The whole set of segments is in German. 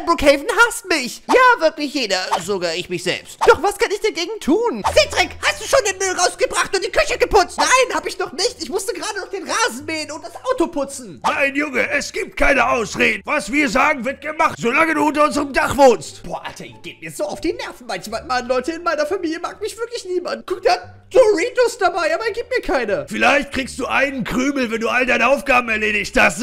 Brookhaven hasst mich. Ja, wirklich jeder, sogar ich mich selbst. Doch was kann ich dagegen tun? Cedric, hast du schon den Müll rausgebracht und die Küche geputzt? Nein, hab ich noch nicht. Ich musste gerade noch den Rasen mähen und das Auto putzen. Nein, Junge, es gibt keine Ausreden. Was wir sagen, wird gemacht, solange du unter unserem Dach wohnst. Boah, Alter, ihr geht mir so auf die Nerven manchmal. Mann, Leute, in meiner Familie mag mich wirklich niemand. Guck, der hat Doritos dabei, aber er gibt mir keine. Vielleicht kriegst du einen Krümel, wenn du all deine Aufgaben erledigt hast.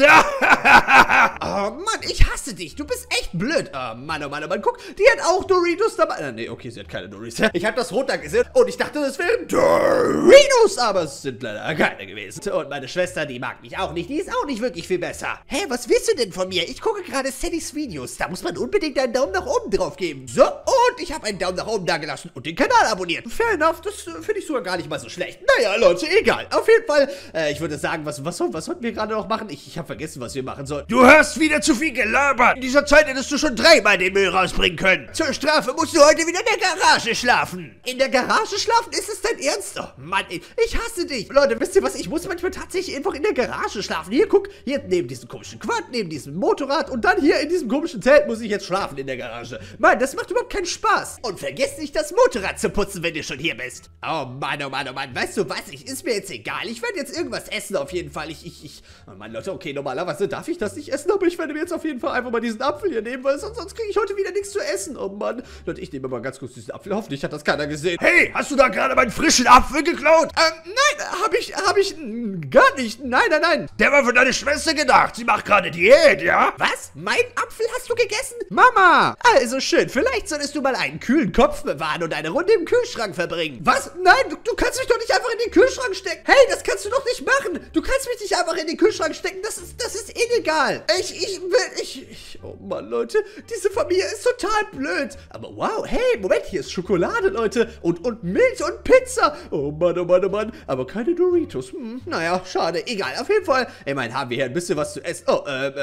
Oh Mann, ich hasse dich. Du bist echt blöd. Oh Mann, oh Mann, oh Mann. Guck, die hat auch Doritos dabei. Nee, okay, sie hat keine Doritos. Ich habe das runtergesehen und ich dachte, das wären Doritos, aber es sind leider keine gewesen. Und meine Schwester, die mag mich auch nicht. Die ist auch nicht wirklich viel besser. Hä, was willst du denn von mir? Ich gucke gerade Sallys Videos. Da muss man unbedingt einen Daumen nach oben drauf geben. So, und ich habe einen Daumen nach oben da gelassen und den Kanal abonniert. Fair enough, das finde ich sogar gar nicht mal so schlecht. Naja, Leute, egal. Auf jeden Fall, ich würde sagen, was sollten wir gerade noch machen? Ich habe vergessen, was wir machen sollen. Du hörst wieder zu viel gelabert. In dieser Zeit hättest du schon 3-mal den Müll rausbringen können. Zur Strafe musst du heute wieder in der Garage schlafen. In der Garage schlafen? Ist es dein Ernst? Oh Mann, ey, ich hasse dich. Leute, wisst ihr was? Ich muss manchmal tatsächlich einfach in der Garage schlafen. Hier, guck, hier neben diesem komischen Quad, neben diesem Motorrad und dann hier in diesem komischen Zelt muss ich jetzt schlafen in der Garage. Mann, das macht überhaupt keinen Spaß. Und vergiss nicht, das Motorrad zu putzen, wenn du schon hier bist. Oh Mann, oh Mann, oh Mann. Weißt du was? Ist mir jetzt egal. Ich werde jetzt irgendwas essen auf jeden Fall. Oh Mann, Leute, okay, normalerweise darf ich das nicht essen, aber ich werde mir jetzt auf jeden Fall einfach mal diesen Apfel hier nehmen, weil sonst kriege ich heute wieder nichts zu essen. Oh Mann. Leute, ich nehme mal ganz kurz diesen Apfel. Hoffentlich hat das keiner gesehen. Hey, hast du da gerade meinen frischen Apfel geklaut? Nein, hab ich gar nicht. Nein. Der war für deine Schwester gedacht. Sie macht gerade Diät, ja? Was? Mein Apfel hast du gegessen? Mama! Also schön, vielleicht solltest du mal einen kühlen Kopf bewahren und eine Runde im Kühlschrank verbringen. Was? Nein, du kannst mich doch nicht einfach in den Kühlschrank stecken. Hey, das kannst du doch nicht machen. Du kannst mich nicht einfach in den Kühlschrank stecken. Das ist illegal. Oh Mann, Leute, diese Familie ist total blöd. Aber wow, hey, Moment, hier ist Schokolade, Leute. Und Milch und Pizza. Oh Mann, oh Mann, oh Mann. Aber keine Doritos. Naja, schade. Egal, auf jeden Fall. Immerhin haben wir hier ein bisschen was zu essen. Oh,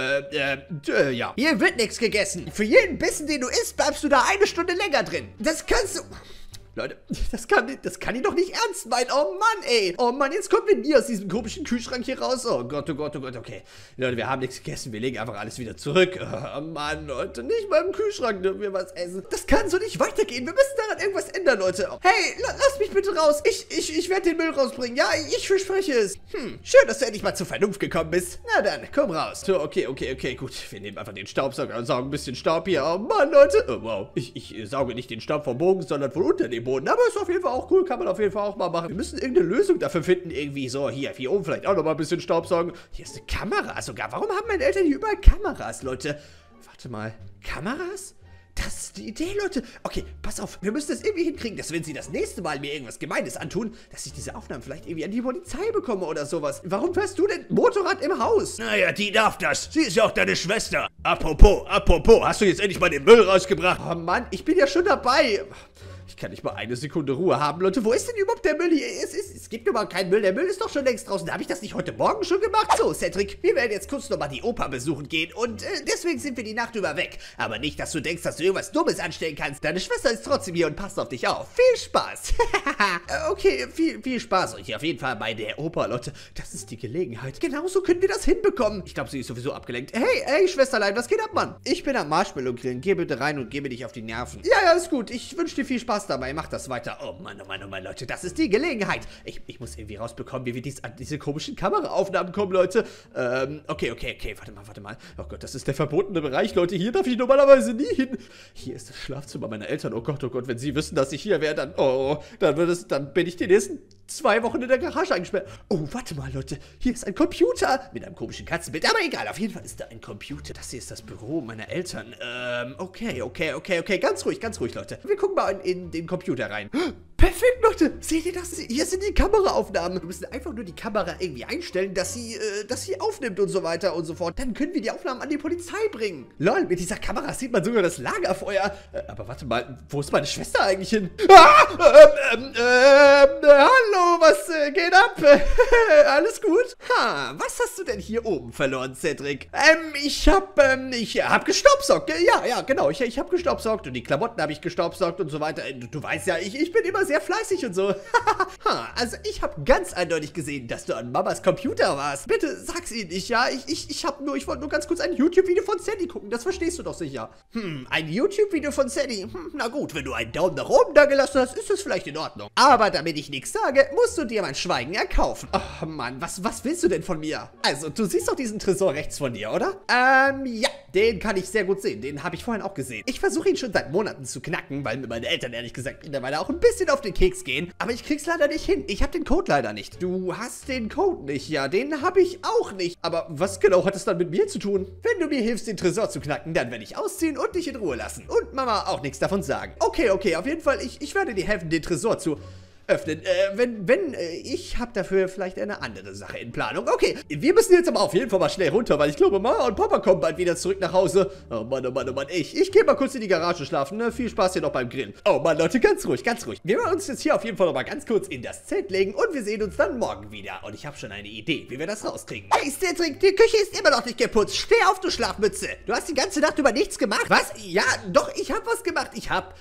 ja. Hier wird nichts gegessen. Für jeden Bissen, den du isst, bleibst du da 1 Stunde länger drin. Das kannst du... Leute, das kann ich doch nicht ernst meinen. Oh Mann, ey. Oh Mann, jetzt kommen wir nie aus diesem komischen Kühlschrank hier raus. Oh Gott, oh Gott, oh Gott, okay. Leute, wir haben nichts gegessen. Wir legen einfach alles wieder zurück. Oh Mann, Leute, nicht mal im Kühlschrank dürfen wir was essen. Das kann so nicht weitergehen. Wir müssen daran irgendwas ändern, Leute. Hey, lass mich bitte raus. Ich werde den Müll rausbringen. Ja, ich verspreche es. Schön, dass du endlich mal zur Vernunft gekommen bist. Na dann, komm raus. So, okay, gut. Wir nehmen einfach den Staubsauger und saugen ein bisschen Staub hier. Oh Mann, Leute. Oh, wow. Ich sauge nicht den Staub vom Bogen, sondern von unter dem Boden. Aber ist auf jeden Fall auch cool, kann man auf jeden Fall auch mal machen. Wir müssen irgendeine Lösung dafür finden, irgendwie so, hier oben vielleicht auch noch mal ein bisschen Staubsaugen. Hier ist eine Kamera sogar. Warum haben meine Eltern hier überall Kameras, Leute? Warte mal, Kameras? Das ist die Idee, Leute. Okay, pass auf, wir müssen das irgendwie hinkriegen, dass wenn sie das nächste Mal mir irgendwas Gemeines antun, dass ich diese Aufnahmen vielleicht irgendwie an die Polizei bekomme oder sowas. Warum fährst du denn Motorrad im Haus? Naja, die darf das. Sie ist ja auch deine Schwester. Apropos, hast du jetzt endlich mal den Müll rausgebracht? Oh Mann, ich bin ja schon dabei. Ich kann nicht mal 1 Sekunde Ruhe haben, Leute. Wo ist denn überhaupt der Müll hier? Es gibt überhaupt keinen Müll. Der Müll ist doch schon längst draußen. Habe ich das nicht heute Morgen schon gemacht? So, Cedric, wir werden jetzt kurz nochmal die Oper besuchen gehen. Und deswegen sind wir die Nacht über weg. Aber nicht, dass du denkst, dass du irgendwas Dummes anstellen kannst. Deine Schwester ist trotzdem hier und passt auf dich auf. Viel Spaß. Okay, viel Spaß euch auf jeden Fall bei der Oper, Leute. Das ist die Gelegenheit. Genauso können wir das hinbekommen. Ich glaube, sie ist sowieso abgelenkt. Hey, Schwesterlein, was geht ab, Mann? Ich bin am Marshmallow grillen. Geh bitte rein und geh mir nicht auf die Nerven. Ja, ist gut. Ich wünsche dir viel Spaß dabei. Mach das weiter. Oh Mann, Leute. Das ist die Gelegenheit. Ich muss irgendwie rausbekommen, wie wir an diese komischen Kameraaufnahmen kommen, Leute. Okay. Warte mal. Oh Gott, das ist der verbotene Bereich, Leute. Hier darf ich normalerweise nie hin. Hier ist das Schlafzimmer meiner Eltern. Oh Gott, wenn sie wissen, dass ich hier wäre, dann bin ich die nächsten 2 Wochen in der Garage eingesperrt. Oh, warte mal, Leute. Hier ist ein Computer mit einem komischen Katzenbild. Aber egal, auf jeden Fall ist da ein Computer. Das hier ist das Büro meiner Eltern. Okay. Ganz ruhig, Leute. Wir gucken mal in den Computer rein. Perfekt, Leute. Seht ihr das? Hier sind die Kameraaufnahmen. Wir müssen einfach nur die Kamera irgendwie einstellen, dass sie aufnimmt und so weiter und so fort. Dann können wir die Aufnahmen an die Polizei bringen. Lol, mit dieser Kamera sieht man sogar das Lagerfeuer. Aber warte mal, wo ist meine Schwester eigentlich hin? Hallo, was geht ab? Alles gut? Was hast du denn hier oben verloren, Cedric? Ich hab gestaubsaugt. Ja, genau. Ich hab gestaubsaugt und die Klamotten habe ich gestaubsaugt und so weiter. Du weißt ja, ich bin immer sehr sehr fleißig und so. Also ich habe ganz eindeutig gesehen, dass du an Mamas Computer warst. Bitte sag's ihnen nicht, ja? Ich wollte nur ganz kurz ein YouTube-Video von Sandy gucken. Das verstehst du doch sicher. Ein YouTube-Video von Sandy? Na gut, wenn du einen Daumen nach oben da gelassen hast, ist das vielleicht in Ordnung. Aber damit ich nichts sage, musst du dir mein Schweigen erkaufen. Oh Mann, was willst du denn von mir? Also, du siehst doch diesen Tresor rechts von dir, oder? Ja, den kann ich sehr gut sehen. Den habe ich vorhin auch gesehen. Ich versuche ihn schon seit Monaten zu knacken, weil mir meine Eltern ehrlich gesagt mittlerweile auch ein bisschen auf den Keks gehen. Aber ich krieg's leider nicht hin. Ich habe den Code leider nicht. Du hast den Code nicht, ja, den habe ich auch nicht. Aber was genau hat es dann mit mir zu tun? Wenn du mir hilfst, den Tresor zu knacken, dann werde ich ausziehen und dich in Ruhe lassen. Und Mama auch nichts davon sagen. Okay, auf jeden Fall, ich werde dir helfen, den Tresor zu öffnen. Ich habe dafür vielleicht eine andere Sache in Planung. Okay, wir müssen jetzt aber auf jeden Fall mal schnell runter, weil ich glaube, Mama und Papa kommen bald wieder zurück nach Hause. Oh Mann, oh Mann, oh Mann. Ich gehe mal kurz in die Garage schlafen, ne? Viel Spaß hier noch beim Grillen. Oh Mann, Leute, ganz ruhig, ganz ruhig. Wir werden uns jetzt hier auf jeden Fall noch mal ganz kurz in das Zelt legen und wir sehen uns dann morgen wieder. Und ich habe schon eine Idee, wie wir das rauskriegen. Hey, Cedric, die Küche ist immer noch nicht geputzt. Steh auf, du Schlafmütze. Du hast die ganze Nacht über nichts gemacht. Was? Ja, doch, ich habe was gemacht. Ich habe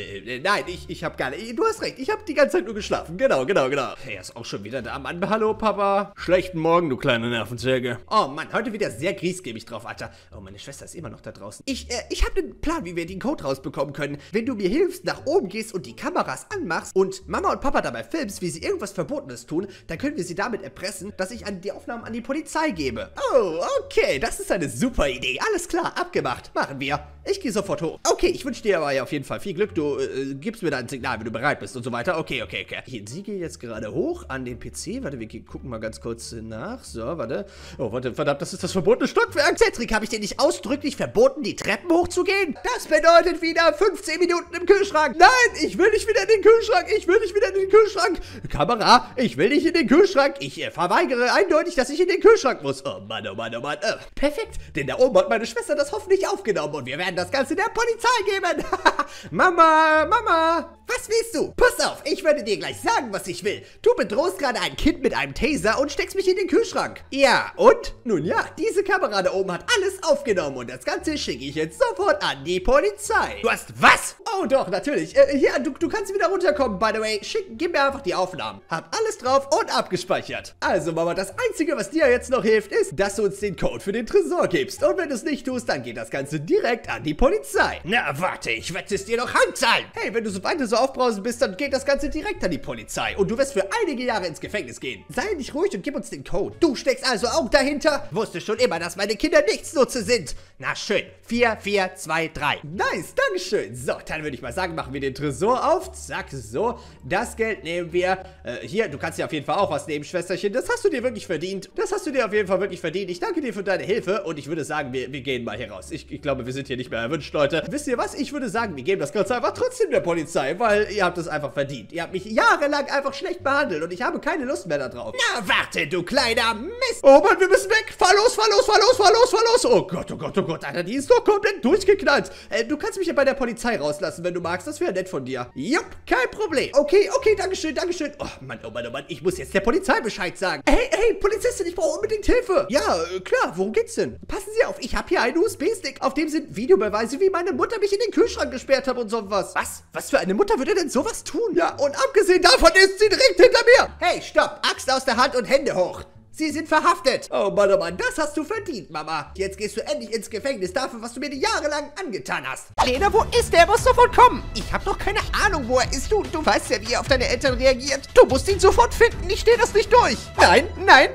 gar nicht. Du hast recht, ich habe die ganze Zeit nur geschlafen. Genau. Er ist auch schon wieder da, Mann. Hallo, Papa. Schlechten Morgen, du kleine Nervenzwerge. Oh Mann, heute wieder sehr griesgrämig drauf, Alter. Oh, meine Schwester ist immer noch da draußen. Ich habe einen Plan, wie wir den Code rausbekommen können. Wenn du mir hilfst, nach oben gehst und die Kameras anmachst und Mama und Papa dabei filmst, wie sie irgendwas Verbotenes tun, dann können wir sie damit erpressen, dass ich die Aufnahmen an die Polizei gebe. Oh, okay, das ist eine super Idee. Alles klar, abgemacht. Machen wir. Ich gehe sofort hoch. Okay, ich wünsche dir aber ja auf jeden Fall viel Glück. Du gibst mir da ein Signal, wenn du bereit bist und so weiter. Okay. Sie geht jetzt gerade hoch an den PC. Warte, wir gucken mal ganz kurz nach. So, warte. Oh, warte, verdammt, das ist das verbotene Stockwerk. Cedric, habe ich dir nicht ausdrücklich verboten, die Treppen hochzugehen? Das bedeutet wieder 15 Minuten im Kühlschrank. Nein, ich will nicht wieder in den Kühlschrank. Kamera, ich will nicht in den Kühlschrank. Ich verweigere eindeutig, dass ich in den Kühlschrank muss. Oh Mann. Perfekt, denn da oben hat meine Schwester das hoffentlich aufgenommen und wir werden das Ganze der Polizei geben. Mama, was willst du? Pass auf, ich werde dir gleich sagen, was ich will. Du bedrohst gerade ein Kind mit einem Taser und steckst mich in den Kühlschrank. Ja, und? Nun ja, diese Kamera da oben hat alles aufgenommen und das Ganze schicke ich jetzt sofort an die Polizei. Du hast was? Oh doch, natürlich. Ja, du kannst wieder runterkommen, by the way. Gib mir einfach die Aufnahmen. Hab alles drauf und abgespeichert. Also, Mama, das Einzige, was dir jetzt noch hilft, ist, dass du uns den Code für den Tresor gibst. Und wenn du es nicht tust, dann geht das Ganze direkt an die Polizei. Na, warte, ich werde es dir noch heimzahlen. Hey, wenn du so weiter so aufbrausend bist, dann geht das Ganze direkt an die Polizei. Und du wirst für einige Jahre ins Gefängnis gehen. Sei nicht ruhig und gib uns den Code. Du steckst also auch dahinter? Wusste schon immer, dass meine Kinder Nichtsnutze sind. Na schön. 4, 4, 2, 3. Nice, dankeschön. So, dann würde ich mal sagen, machen wir den Tresor auf. Zack, so. Das Geld nehmen wir. Hier, du kannst dir auf jeden Fall auch was nehmen, Schwesterchen. Das hast du dir wirklich verdient. Ich danke dir für deine Hilfe. Und ich würde sagen, wir gehen mal hier raus. Ich glaube, wir sind hier nicht mehr erwünscht, Leute. Wisst ihr was? Ich würde sagen, wir geben das Ganze einfach trotzdem der Polizei, weil ihr habt es einfach verdient. Ihr habt mich jahrelang einfach schlecht behandelt und ich habe keine Lust mehr darauf. Na, warte, du kleiner Mist. Oh Mann, wir müssen weg. Fahr los. Oh Gott, Alter, die ist doch komplett durchgeknallt. Du kannst mich ja bei der Polizei rauslassen, wenn du magst. Das wäre nett von dir. Jupp, kein Problem. Okay, dankeschön. Oh Mann, ich muss jetzt der Polizei Bescheid sagen. Hey, Polizistin, ich brauche unbedingt Hilfe. Ja, klar, worum geht's denn? Passen Sie auf, ich habe hier einen USB-Stick. Auf dem sind Videobeweise, wie meine Mutter mich in den Kühlschrank gesperrt hat und sowas. Was? Was für eine Mutter würde denn sowas tun? Ja, und abgesehen davon ist sie direkt hinter mir. Hey, stopp, Axt aus der Hand und Hände hoch. Sie sind verhaftet. Oh Mann, das hast du verdient, Mama. Jetzt gehst du endlich ins Gefängnis dafür, was du mir jahrelang angetan hast. Lena, wo ist der? Er muss sofort kommen. Ich habe doch keine Ahnung, wo er ist. Du weißt ja, wie er auf deine Eltern reagiert. Du musst ihn sofort finden. Ich stehe das nicht durch. Nein.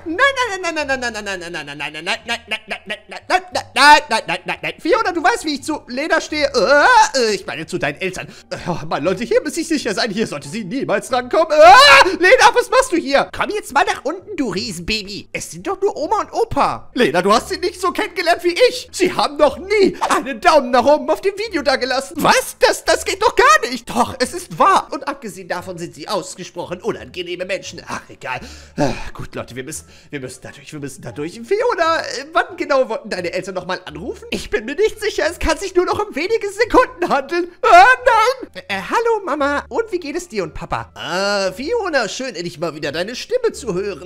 Fiona, du weißt, wie ich zu Lena stehe. Ich meine, zu deinen Eltern. Oh Mann, Leute, hier muss ich sicher sein. Hier sollte sie niemals rankommen. Lena, was machst du hier? Komm jetzt mal nach unten, du Riesenbaby. Es sind doch nur Oma und Opa. Lena, du hast sie nicht so kennengelernt wie ich. Sie haben noch nie einen Daumen nach oben auf dem Video da gelassen. Was? Das geht doch gar nicht. Doch, es ist wahr. Und abgesehen davon sind sie ausgesprochen unangenehme Menschen. Ach, egal. Gut, Leute, wir müssen dadurch. Fiona, wann genau wollten deine Eltern nochmal anrufen? Ich bin mir nicht sicher. Es kann sich nur noch um wenige Sekunden handeln. Nein. Hallo, Mama. Und wie geht es dir und Papa? Fiona, schön, endlich mal wieder deine Stimme zu hören.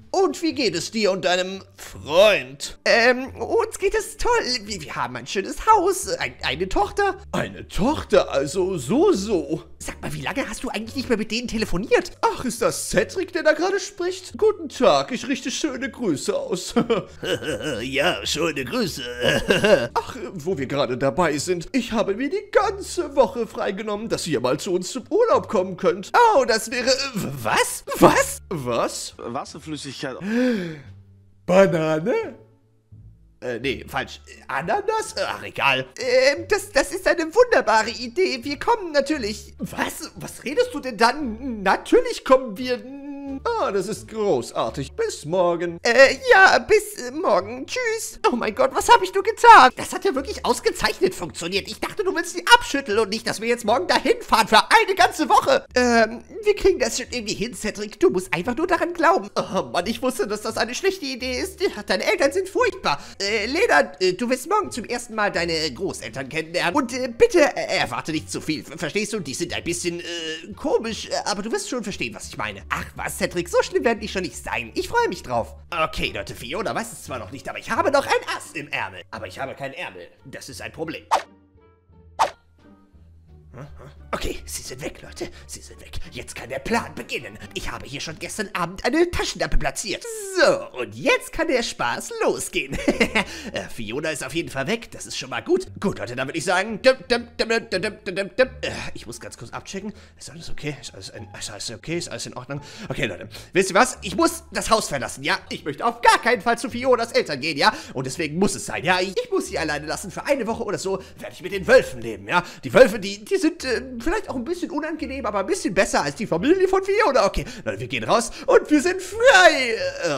Und wie geht es dir und deinem Freund? Uns geht es toll. Wir haben ein schönes Haus, eine Tochter. Eine Tochter, also so. Sag mal, wie lange hast du eigentlich nicht mehr mit denen telefoniert? Ach, ist das Cedric, der da gerade spricht? Guten Tag, ich richte schöne Grüße aus. Ja, schöne Grüße. Ach, wo wir gerade dabei sind, ich habe mir die ganze Woche freigenommen, dass ihr mal zu uns zum Urlaub kommen könnt. Oh, das wäre... was? Was? Wasserflüssigkeit. Banane? Nee, falsch. Ananas? Ach, egal. Das ist eine wunderbare Idee. Wir kommen natürlich. Was redest du denn dann? Natürlich kommen wir. Ah, das ist großartig. Bis morgen. Ja, bis morgen. Tschüss. Oh mein Gott, was habe ich nur getan? Das hat ja wirklich ausgezeichnet funktioniert. Ich dachte, du willst sie abschütteln und nicht, dass wir jetzt morgen dahin fahren für eine ganze Woche. Wir kriegen das schon irgendwie hin, Cedric. Du musst einfach nur daran glauben. Oh Mann, ich wusste, dass das eine schlechte Idee ist. Deine Eltern sind furchtbar. Lena, du wirst morgen zum ersten Mal deine Großeltern kennenlernen. Und bitte erwarte nicht zu viel. Verstehst du? Die sind ein bisschen komisch, aber du wirst schon verstehen, was ich meine. Ach was, Cedric, so schlimm werden die schon nicht sein. Ich freue mich drauf. Okay, Leute, Fiona weiß es zwar noch nicht, aber ich habe noch ein Ass im Ärmel. Aber ich habe keinen Ärmel. Das ist ein Problem. Okay, sie sind weg, Leute. Sie sind weg. Jetzt kann der Plan beginnen. Ich habe hier schon gestern Abend eine Taschenlampe platziert. So, und jetzt kann der Spaß losgehen. Fiona ist auf jeden Fall weg. Das ist schon mal gut. Gut, Leute, dann würde ich sagen... Ich muss ganz kurz abchecken. Ist alles okay? Ist alles okay? Ist alles in Ordnung? Okay, Leute. Wisst ihr was? Ich muss das Haus verlassen, ja? Ich möchte auf gar keinen Fall zu Fionas Eltern gehen, ja? Und deswegen muss es sein, ja? Ich muss sie alleine lassen. Für eine Woche oder so werde ich mit den Wölfen leben, ja? Die Wölfe, die sind vielleicht auch ein bisschen unangenehm, aber ein bisschen besser als die Familie von Fiona. Okay, Leute, wir gehen raus und wir sind frei.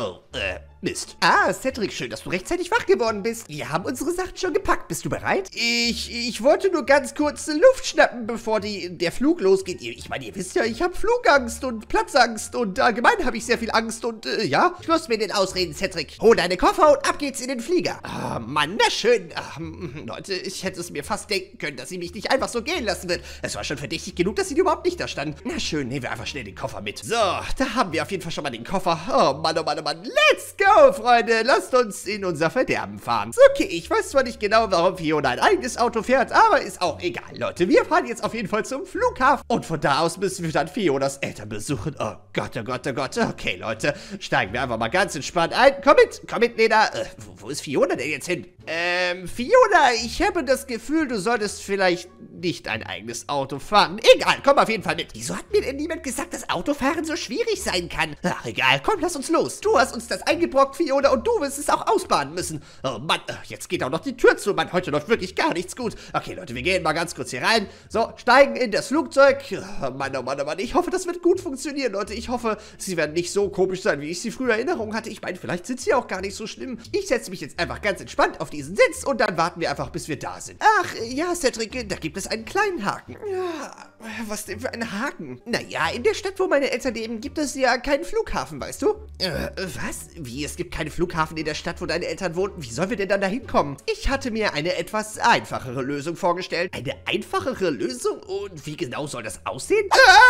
Mist. Ah, Cedric, schön, dass du rechtzeitig wach geworden bist. Wir haben unsere Sachen schon gepackt. Bist du bereit? Ich wollte nur ganz kurz Luft schnappen, bevor der Flug losgeht. Ich meine, ihr wisst ja, ich habe Flugangst und Platzangst und allgemein habe ich sehr viel Angst und, ja. Schluss mit den Ausreden, Cedric. Hol deine Koffer und ab geht's in den Flieger. Ah, Mann, na schön. Leute, ich hätte es mir fast denken können, dass sie mich nicht einfach so gehen lassen wird. Es war schon verdächtig genug, dass sie überhaupt nicht da stand. Na schön, nehmen wir einfach schnell den Koffer mit. So, da haben wir auf jeden Fall schon mal den Koffer. Oh Mann, oh Mann, oh Mann. Let's go! Freunde, lasst uns in unser Verderben fahren. Okay, ich weiß zwar nicht genau, warum Fiona ein eigenes Auto fährt, aber ist auch egal, Leute. Wir fahren jetzt auf jeden Fall zum Flughafen und von da aus müssen wir dann Fionas Eltern besuchen. Oh Gott, oh Gott, oh Gott. Okay, Leute, steigen wir einfach mal ganz entspannt ein. Komm mit, Lena. Wo ist Fiona denn jetzt hin? Fiona, ich habe das Gefühl, du solltest vielleicht nicht ein eigenes Auto fahren. Egal, komm auf jeden Fall mit. Wieso hat mir denn niemand gesagt, dass Autofahren so schwierig sein kann? Ach, egal, komm, lass uns los. Du hast uns das eingebrockt, Fiona, und du wirst es auch ausbaden müssen. Oh Mann, jetzt geht auch noch die Tür zu. Mann, heute läuft wirklich gar nichts gut. Okay, Leute, wir gehen mal ganz kurz hier rein. So, steigen in das Flugzeug. Oh Mann, oh Mann, oh Mann. Ich hoffe, das wird gut funktionieren, Leute. Ich hoffe, sie werden nicht so komisch sein, wie ich sie früher in Erinnerung hatte. Ich meine, vielleicht sind sie auch gar nicht so schlimm. Ich setze mich jetzt einfach ganz entspannt auf diesen Sitz und dann warten wir einfach, bis wir da sind. Ach, ja, Cedric, da gibt es einen kleinen Haken. Ja, was denn für ein Haken? Naja, in der Stadt, wo meine Eltern leben, gibt es ja keinen Flughafen, weißt du? Was? Wie, es gibt keinen Flughafen in der Stadt, wo deine Eltern wohnen? Wie sollen wir denn dann da hinkommen? Ich hatte mir eine etwas einfachere Lösung vorgestellt. Eine einfachere Lösung? Und wie genau soll das aussehen?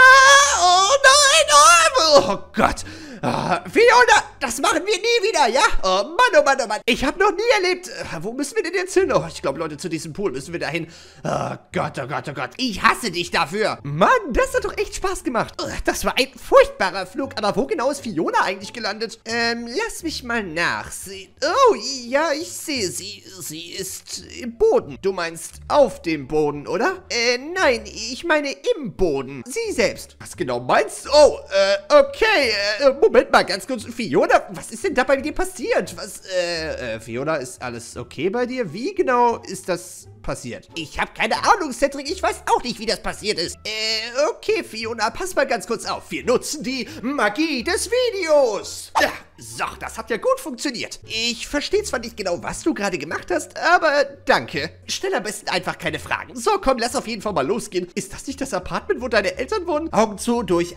Oh nein! Oh Gott! Fiona, das machen wir nie wieder, ja? Oh Mann, oh Mann, oh Mann. Ich habe noch nie erlebt. Wo müssen wir denn jetzt hin? Oh, ich glaube, Leute, zu diesem Pool müssen wir da hin. Oh Gott, oh Gott, oh Gott. Ich hasse dich dafür. Mann, das hat doch echt Spaß gemacht. Das war ein furchtbarer Flug. Aber wo genau ist Fiona eigentlich gelandet? Lass mich mal nachsehen. Oh, ja, ich sehe sie. Sie ist im Boden. Du meinst auf dem Boden, oder? Nein, ich meine im Boden. Sie selbst. Was genau meinst du? Oh, okay. Moment mal, ganz kurz. Fiona, was ist denn da bei dir passiert? Fiona, ist alles okay bei dir? Wie genau ist das passiert? Ich habe keine Ahnung, Cedric. Ich weiß auch nicht, wie das passiert ist. Okay, Fiona, pass mal ganz kurz auf. Wir nutzen die Magie des Videos. Ja, so, das hat ja gut funktioniert. Ich verstehe zwar nicht genau, was du gerade gemacht hast, aber danke. Stell am besten einfach keine Fragen. So, komm, lass auf jeden Fall mal losgehen. Ist das nicht das Apartment, wo deine Eltern wohnen? Augen zu, durch.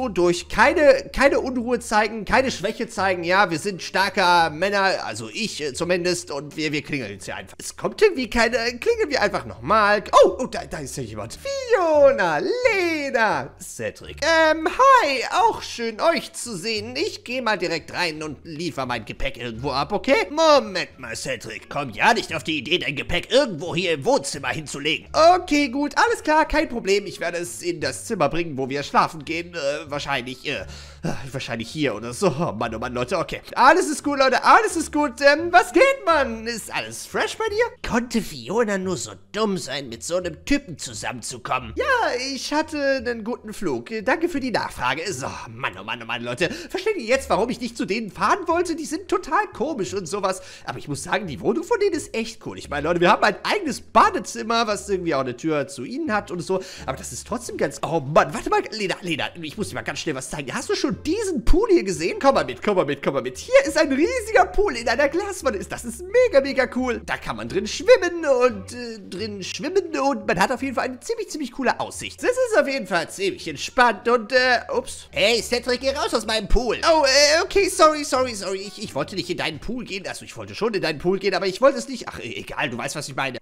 Keine Unruhe zeigen, keine Schwäche zeigen. Ja, wir sind starker Männer, also ich zumindest, und wir klingeln jetzt hier einfach. Es kommt irgendwie keine Klingel klingeln wir einfach nochmal. Oh, da ist ja jemand. Fiona, Lena, Cedric. Hi, auch schön euch zu sehen. Ich gehe mal direkt rein und liefere mein Gepäck irgendwo ab, okay? Moment mal, Cedric. Komm ja nicht auf die Idee, dein Gepäck irgendwo hier im Wohnzimmer hinzulegen. Okay, gut, alles klar, kein Problem. Ich werde es in das Zimmer bringen, wo wir schlafen gehen. Wahrscheinlich hier oder so. Oh Mann, Leute, okay. Alles ist gut, Leute, alles ist gut. Was geht, Mann? Ist alles fresh bei dir? Konnte Fiona nur so dumm sein, mit so einem Typen zusammenzukommen? Ja, ich hatte einen guten Flug. Danke für die Nachfrage. So, Mann, Leute. Versteht ihr jetzt, warum ich nicht zu denen fahren wollte? Die sind total komisch und sowas. Aber ich muss sagen, die Wohnung von denen ist echt cool. Ich meine, Leute, wir haben ein eigenes Badezimmer, was irgendwie auch eine Tür zu ihnen hat und so. Aber das ist trotzdem ganz... Oh Mann, warte mal, Lena, ich muss dir mal ganz schnell was zeigen. Hast du schon diesen Pool hier gesehen? Komm mal mit. Hier ist ein riesiger Pool in einer Glaswanne. Das ist mega cool. Da kann man drin schwimmen und man hat auf jeden Fall eine ziemlich coole Aussicht. Das ist auf jeden Fall ziemlich entspannt und, ups. Hey, Cedric, geh raus aus meinem Pool. Oh, okay, sorry. Ich wollte nicht in deinen Pool gehen. Also, ich wollte schon in deinen Pool gehen, aber ich wollte es nicht. Ach, egal, du weißt, was ich meine.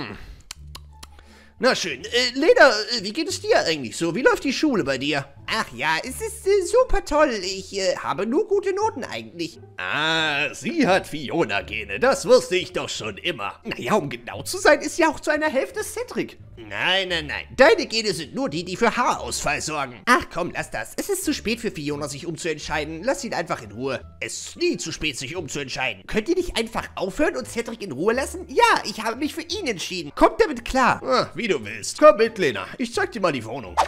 Na schön. Lena, wie geht es dir eigentlich so? Wie läuft die Schule bei dir? Ach ja, es ist super toll. Ich habe nur gute Noten eigentlich. Ah, sie hat Fiona-Gene. Das wusste ich doch schon immer. Naja, um genau zu sein, ist ja auch zu einer Hälfte Cedric. Nein. Deine Gene sind nur die für Haarausfall sorgen. Ach komm, lass das. Es ist zu spät für Fiona, sich umzuentscheiden. Lass ihn einfach in Ruhe. Es ist nie zu spät, sich umzuentscheiden. Könnt ihr nicht einfach aufhören und Cedric in Ruhe lassen? Ja, ich habe mich für ihn entschieden. Kommt damit klar. Wie du willst. Komm mit, Lena. Ich zeig dir mal die Wohnung.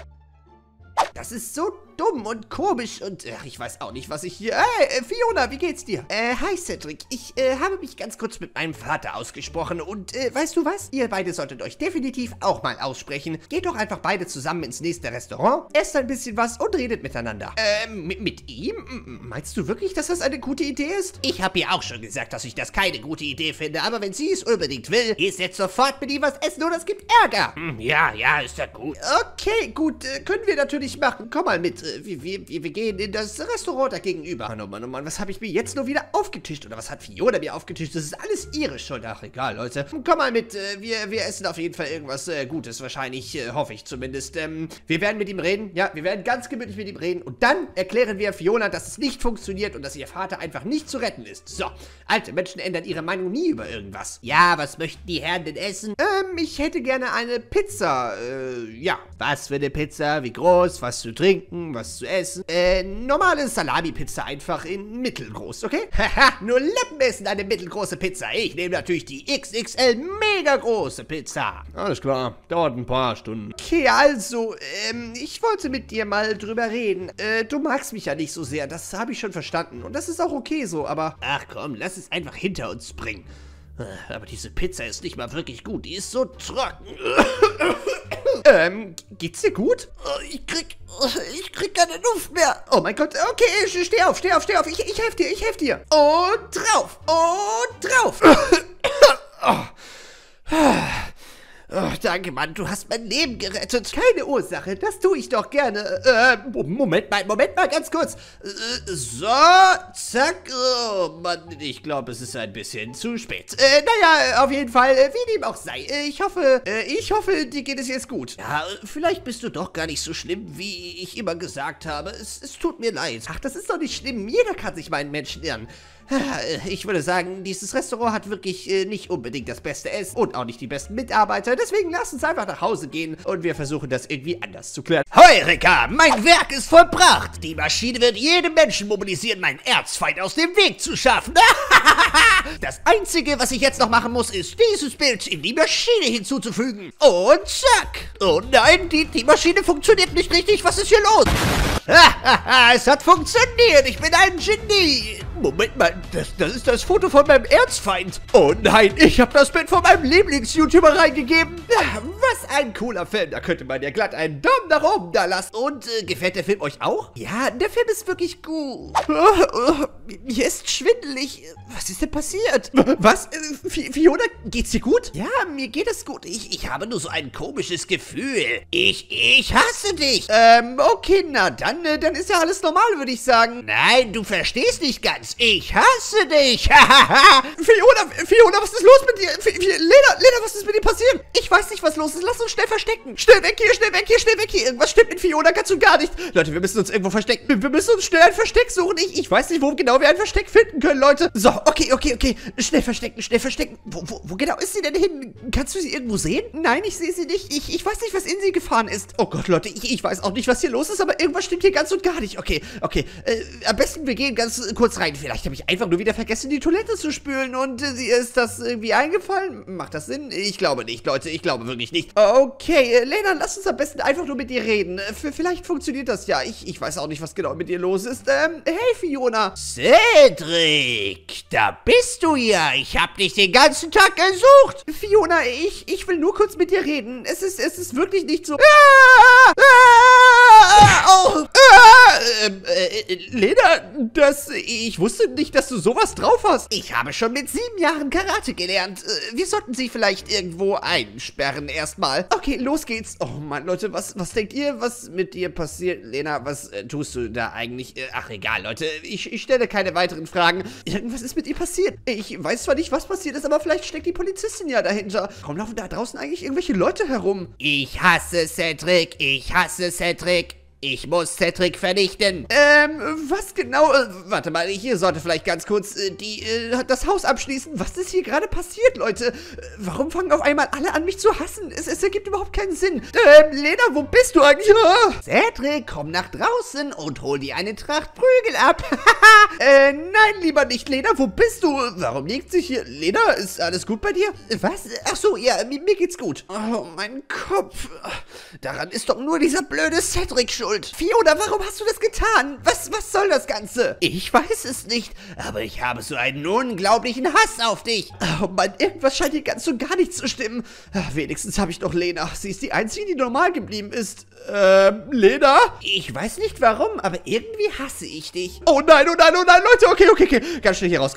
Das ist so dumm und komisch und ich weiß auch nicht, was ich hier... Hey, Fiona, wie geht's dir? Hi, Cedric. Ich habe mich ganz kurz mit meinem Vater ausgesprochen und weißt du was? Ihr beide solltet euch definitiv auch mal aussprechen. Geht doch einfach beide zusammen ins nächste Restaurant, esst ein bisschen was und redet miteinander. Mit ihm? Meinst du wirklich, dass das eine gute Idee ist? Ich habe ihr auch schon gesagt, dass ich das keine gute Idee finde, aber wenn sie es unbedingt will, gehst jetzt sofort mit ihm was essen oder es gibt Ärger. Ja, ist ja gut. Okay, gut, können wir natürlich machen. Komm mal mit. Wir gehen in das Restaurant da gegenüber. Oh Mann, was habe ich mir jetzt nur wieder aufgetischt? Oder was hat Fiona mir aufgetischt? Das ist alles ihre Schuld. Ach, egal, Leute. Komm mal mit. Wir essen auf jeden Fall irgendwas Gutes. Wahrscheinlich, hoffe ich zumindest. Wir werden mit ihm reden. Ja, wir werden ganz gemütlich mit ihm reden. Und dann erklären wir Fiona, dass es nicht funktioniert und dass ihr Vater einfach nicht zu retten ist. So, alte Menschen ändern ihre Meinung nie über irgendwas. Ja, was möchten die Herren denn essen? Ich hätte gerne eine Pizza. Ja. Was für eine Pizza? Wie groß? Was zu trinken? Was zu essen? Normale Salami-Pizza einfach in mittelgroß, okay? Haha, nur Lappen essen eine mittelgroße Pizza. Ich nehme natürlich die XXL mega große Pizza. Alles klar, dauert ein paar Stunden. Okay, also, ich wollte mit dir mal drüber reden. Du magst mich ja nicht so sehr, das habe ich schon verstanden. Und das ist auch okay so, aber... Ach komm, lass es einfach hinter uns bringen. Aber diese Pizza ist nicht mal wirklich gut, die ist so trocken. Geht's dir gut? Ich krieg keine Luft mehr. Oh mein Gott, okay, steh auf. Ich helf dir. Und drauf. Oh, danke, Mann, du hast mein Leben gerettet. Keine Ursache, das tue ich doch gerne. Moment mal, ganz kurz. So, zack. Oh, Mann, ich glaube, es ist ein bisschen zu spät. Naja, auf jeden Fall, wie dem auch sei. Ich hoffe, dir geht es jetzt gut. Ja, vielleicht bist du doch gar nicht so schlimm, wie ich immer gesagt habe. Es tut mir leid. Ach, das ist doch nicht schlimm. Jeder kann sich meinen Menschen irren. Ich würde sagen, dieses Restaurant hat wirklich nicht unbedingt das beste Essen und auch nicht die besten Mitarbeiter. Deswegen lass uns einfach nach Hause gehen und wir versuchen das irgendwie anders zu klären. Heureka, mein Werk ist vollbracht. Die Maschine wird jeden Menschen mobilisieren, meinen Erzfeind aus dem Weg zu schaffen. Das Einzige, was ich jetzt noch machen muss, ist dieses Bild in die Maschine hinzuzufügen. Und zack. Oh nein, die Maschine funktioniert nicht richtig. Was ist hier los? Es hat funktioniert. Ich bin ein Genie. Moment mal, das ist das Foto von meinem Erzfeind. Oh nein, ich habe das Bild von meinem Lieblings-YouTuber reingegeben. Was ein cooler Film. Da könnte man ja glatt einen Daumen nach oben da lassen. Und gefällt der Film euch auch? Ja, der Film ist wirklich gut. Mir ist schwindelig. Was ist denn passiert? Was? Fiona, geht's dir gut? Ja, mir geht es gut. Ich habe nur so ein komisches Gefühl. Ich hasse dich. Okay, na, dann ist ja alles normal, würde ich sagen. Nein, du verstehst nicht ganz. Ich hasse dich. Fiona, was ist los mit dir? Lena, was ist mit dir passiert? Ich weiß nicht, was los ist. Lass uns schnell verstecken. Schnell weg hier, schnell weg hier, schnell weg hier. Irgendwas stimmt mit Fiona ganz und gar nicht. Leute, wir müssen uns irgendwo verstecken. Wir müssen uns schnell ein Versteck suchen. Ich weiß nicht, wo genau wir ein Versteck finden können, Leute. So, okay. Schnell verstecken. Wo genau ist sie denn hin? Kannst du sie irgendwo sehen? Nein, ich sehe sie nicht. Ich weiß nicht, was in sie gefahren ist. Oh Gott, Leute, ich weiß auch nicht, was hier los ist, aber irgendwas stimmt hier ganz und gar nicht. Okay. Am besten, wir gehen ganz kurz rein. Vielleicht habe ich einfach nur wieder vergessen, die Toilette zu spülen und ihr ist das irgendwie eingefallen. Macht das Sinn? Ich glaube nicht, Leute. Ich glaube wirklich nicht. Okay, Lena, lass uns am besten einfach nur mit ihr reden. Vielleicht funktioniert das ja. Ich weiß auch nicht, was genau mit ihr los ist. Hey, Fiona. Cedric, da bist du ja. Ich habe dich den ganzen Tag gesucht. Fiona, ich will nur kurz mit dir reden. Es ist wirklich nicht so... Lena, ich wusste nicht, dass du sowas drauf hast. Ich habe schon mit 7 Jahren Karate gelernt. Wir sollten sie vielleicht irgendwo einsperren erstmal. Okay, los geht's. Oh Mann, Leute, was denkt ihr, was mit dir passiert? Lena, was tust du da eigentlich? Ach, egal, Leute. Ich stelle keine weiteren Fragen. Irgendwas ist mit ihr passiert. Ich weiß zwar nicht, was passiert ist, aber vielleicht steckt die Polizistin ja dahinter. Warum laufen da draußen eigentlich irgendwelche Leute herum? Ich hasse Cedric. Ich muss Cedric vernichten. Was genau? Warte mal, hier sollte vielleicht ganz kurz das Haus abschließen. Was ist hier gerade passiert, Leute? Warum fangen auf einmal alle an, mich zu hassen? Es ergibt überhaupt keinen Sinn. Lena, wo bist du eigentlich? Cedric, komm nach draußen und hol dir eine Tracht Prügel ab. Nein, lieber nicht. Lena, wo bist du? Warum liegt sich hier? Lena, ist alles gut bei dir? Was? Ach so, ja, mir geht's gut. Oh, mein Kopf. Daran ist doch nur dieser blöde Cedric schuld. Fiona, warum hast du das getan? Was soll das Ganze? Ich weiß es nicht, aber ich habe so einen unglaublichen Hass auf dich. Oh Mann, irgendwas scheint hier ganz und gar nicht zu stimmen. Wenigstens habe ich doch Lena. Sie ist die Einzige, die normal geblieben ist. Lena? Ich weiß nicht warum, aber irgendwie hasse ich dich. Oh nein, Leute, okay. Ganz schnell hier raus.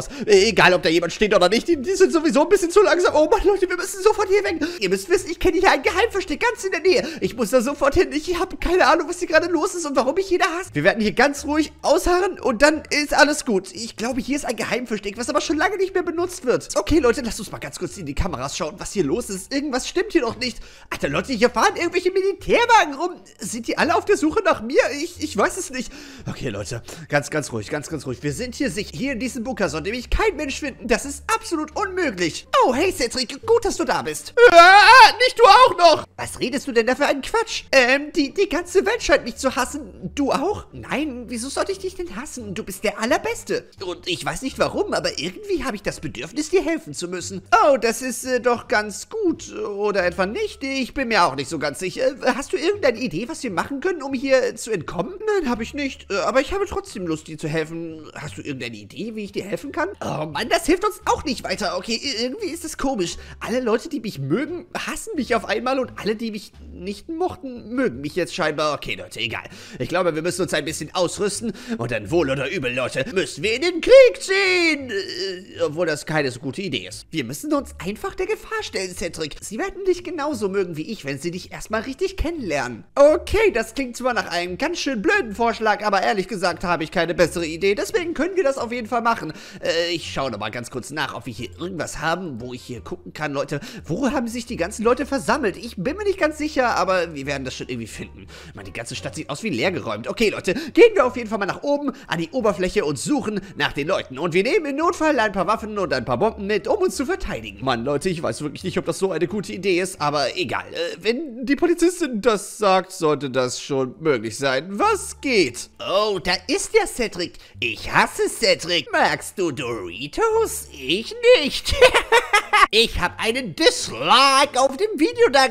Egal, ob da jemand steht oder nicht, die sind sowieso ein bisschen zu langsam. Oh Mann, Leute, wir müssen sofort hier weg. Ihr müsst wissen, ich kenne hier ein Geheimversteck ganz in der Nähe. Ich muss da sofort hin. Ich habe keine Ahnung, was hier gerade los ist und warum mich jeder hasst. Wir werden hier ganz ruhig ausharren und dann ist alles gut. Ich glaube, hier ist ein Geheimversteck, was aber schon lange nicht mehr benutzt wird. Okay, Leute, lasst uns mal ganz kurz in die Kameras schauen, was hier los ist. Irgendwas stimmt hier doch nicht. Alter, Leute, hier fahren irgendwelche Militärwagen rum. Sind die alle auf der Suche nach mir? Ich weiß es nicht. Okay, Leute, ganz ruhig. Wir sind hier sicher. Hier in diesem Bunker soll nämlich kein Mensch finden. Das ist absolut unmöglich. Oh, hey, Cedric, gut, dass du da bist. Nicht du auch noch. Was redest du denn da für einen Quatsch? Die ganze Welt scheint mich zu hassen. Du auch? Nein, wieso sollte ich dich denn hassen? Du bist der Allerbeste. Und ich weiß nicht warum, aber irgendwie habe ich das Bedürfnis, dir helfen zu müssen. Oh, das ist doch ganz gut. Oder etwa nicht? Ich bin mir auch nicht so ganz sicher. Hast du irgendeine Idee, was wir machen können, um hier zu entkommen? Nein, habe ich nicht. Aber ich habe trotzdem Lust, dir zu helfen. Hast du irgendeine Idee, wie ich dir helfen kann? Oh Mann, das hilft uns auch nicht weiter. Okay, irgendwie ist es komisch. Alle Leute, die mich mögen, hassen mich auf einmal und alle, die mich nicht mochten, mögen mich jetzt scheinbar. Okay, Leute, egal. Ich glaube, wir müssen uns ein bisschen ausrüsten und dann wohl oder übel, Leute, müssen wir in den Krieg ziehen. Obwohl das keine so gute Idee ist. Wir müssen uns einfach der Gefahr stellen, Cedric. Sie werden dich genauso mögen wie ich, wenn sie dich erstmal richtig kennenlernen. Okay, das klingt zwar nach einem ganz schön blöden Vorschlag, aber ehrlich gesagt habe ich keine bessere Idee. Deswegen können wir das auf jeden Fall machen. Ich schaue noch mal ganz kurz nach, ob wir hier irgendwas haben, wo ich hier gucken kann, Leute. Wo haben sich die ganzen Leute versammelt? Ich bin mir nicht ganz sicher, aber wir werden das schon irgendwie finden. Man, die ganze Stadt sieht aus wie leergeräumt. Okay, Leute, gehen wir auf jeden Fall mal nach oben an die Oberfläche und suchen nach den Leuten. Und wir nehmen im Notfall ein paar Waffen und ein paar Bomben mit, um uns zu verteidigen. Mann, Leute, ich weiß wirklich nicht, ob das so eine gute Idee ist, aber egal. Wenn die Polizistin das sagt, sollte das schon möglich sein. Was geht? Oh, da ist der Cedric. Ich hasse Cedric. Magst du Doritos? Ich nicht. Ich habe einen Dislike auf dem Video da gelassen.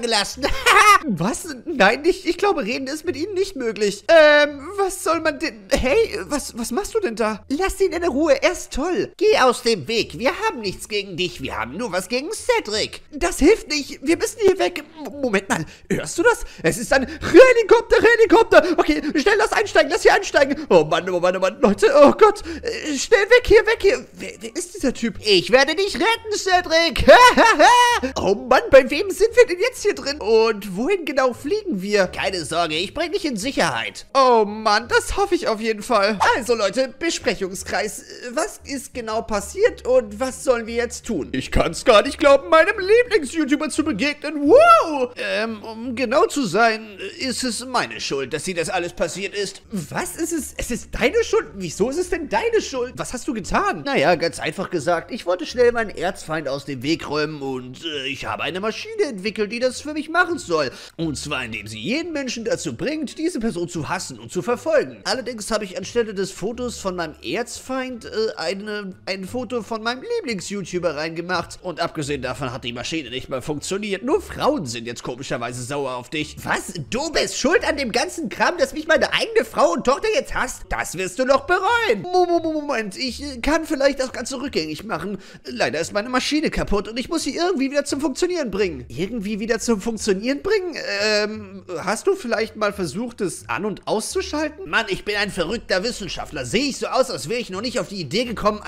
Was? Nein, ich glaube, reden ist mit ihnen nicht möglich. Was soll man denn... Hey, was machst du denn da? Lass ihn in Ruhe, er ist toll. Geh aus dem Weg. Wir haben nichts gegen dich. Wir haben nur was gegen Cedric. Das hilft nicht. Wir müssen hier weg. Moment mal, hörst du das? Es ist ein Helikopter. Okay, schnell, lass hier einsteigen. Oh Mann, Leute, oh Gott. Schnell weg hier. Wer ist dieser Typ? Ich werde dich retten, Cedric. Oh Mann, bei wem sind wir denn jetzt hier drin? Und wohin genau fliegen wir? Keine Sorge, ich bringe dich in Sicherheit. Oh Mann, das hoffe ich auf jeden Fall. Also Leute, Besprechungskreis. Was ist genau passiert und was sollen wir jetzt tun? Ich kann es gar nicht glauben, meinem Lieblings-YouTuber zu begegnen. Wow! Um genau zu sein, ist es meine Schuld, dass das alles passiert ist. Was ist es? Es ist deine Schuld? Wieso ist es denn deine Schuld? Was hast du getan? Naja, ganz einfach gesagt, ich wollte schnell meinen Erzfeind aus dem Weg räumen und ich habe eine Maschine entwickelt, die das für mich machen soll. Und zwar, indem sie jeden Menschen dazu bringt, diese Person zu hassen und zu verfolgen. Allerdings habe ich anstelle des Fotos von meinem Erzfeind ein Foto von meinem Lieblings-YouTuber reingemacht. Und abgesehen davon hat die Maschine nicht mal funktioniert. Nur Frauen sind jetzt komischerweise sauer auf dich. Was? Du bist schuld an dem ganzen Kram, dass mich meine eigene Frau und Tochter jetzt hasst? Das wirst du noch bereuen. Moment, ich kann vielleicht das Ganze rückgängig machen. Leider ist meine Maschine kaputt und ich muss sie irgendwie wieder zum Funktionieren bringen. Irgendwie wieder zum Funktionieren bringen? Hast du vielleicht mal versucht, es an- und auszuschalten? Mann, ich bin ein verrückter Wissenschaftler. Sehe ich so aus, als wäre ich noch nicht auf die Idee gekommen,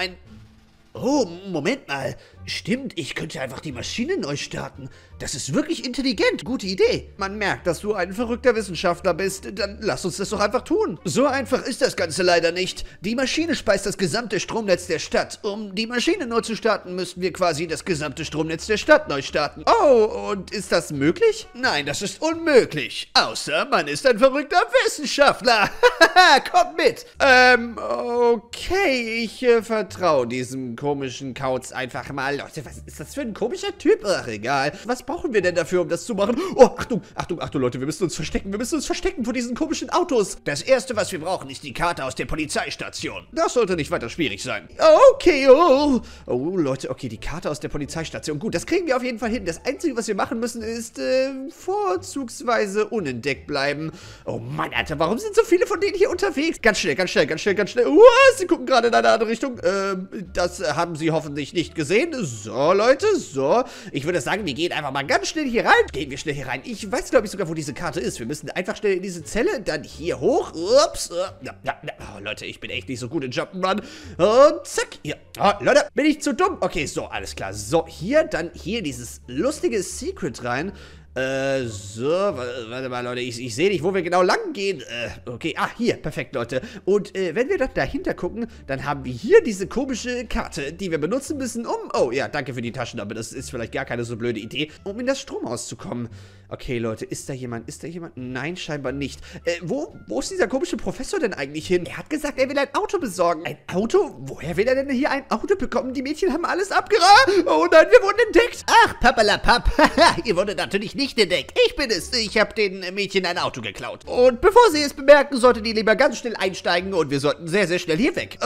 Oh, Moment mal. Stimmt, ich könnte einfach die Maschine neu starten. Das ist wirklich intelligent. Gute Idee. Man merkt, dass du ein verrückter Wissenschaftler bist. Dann lass uns das doch einfach tun. So einfach ist das Ganze leider nicht. Die Maschine speist das gesamte Stromnetz der Stadt. Um die Maschine neu zu starten, müssten wir quasi das gesamte Stromnetz der Stadt neu starten. Oh, und ist das möglich? Nein, das ist unmöglich. Außer man ist ein verrückter Wissenschaftler. Komm mit. Okay, ich vertraue diesem komischen Kauz einfach mal. Leute, was ist das für ein komischer Typ? Ach, egal. Was brauchen wir denn dafür, um das zu machen? Oh, Achtung, Leute, wir müssen uns verstecken vor diesen komischen Autos. Das Erste, was wir brauchen, ist die Karte aus der Polizeistation. Das sollte nicht weiter schwierig sein. Okay, Leute, okay, die Karte aus der Polizeistation. Gut, das kriegen wir auf jeden Fall hin. Das Einzige, was wir machen müssen, ist vorzugsweise unentdeckt bleiben. Oh Mann, Alter, warum sind so viele von denen hier unterwegs? Ganz schnell. Sie gucken gerade in eine andere Richtung. Das haben sie hoffentlich nicht gesehen. So, Leute, so. Ich würde sagen, wir gehen einfach mal ganz schnell hier rein. Gehen wir schnell hier rein. Ich weiß, glaube ich, sogar, wo diese Karte ist. Wir müssen einfach schnell in diese Zelle, dann hier hoch. Ups. Oh, Leute, ich bin echt nicht so gut in Jump'n'Run. Und zack, hier. Oh, Leute, bin ich zu dumm? Okay, so, alles klar. So, hier, dann hier dieses lustige Secret rein. So, warte mal, Leute, ich sehe nicht, wo wir genau lang gehen. Okay, hier, perfekt, Leute. Und, wenn wir dort dahinter gucken, dann haben wir hier diese komische Karte, die wir benutzen müssen, oh ja, danke für die Taschenlampe, das ist vielleicht gar keine so blöde Idee, um in das Stromhaus zu kommen. Okay, Leute, ist da jemand? Nein, scheinbar nicht. Wo ist dieser komische Professor denn eigentlich hin? Er hat gesagt, er will ein Auto besorgen. Ein Auto? Woher will er denn hier ein Auto bekommen? Die Mädchen haben alles abgeraten. Oh nein, wir wurden entdeckt. Ach, Pappalapapp. Ihr wurdet natürlich nicht entdeckt. Ich bin es. Ich habe den Mädchen ein Auto geklaut. Und bevor sie es bemerken, sollten die lieber ganz schnell einsteigen und wir sollten sehr, sehr schnell hier weg.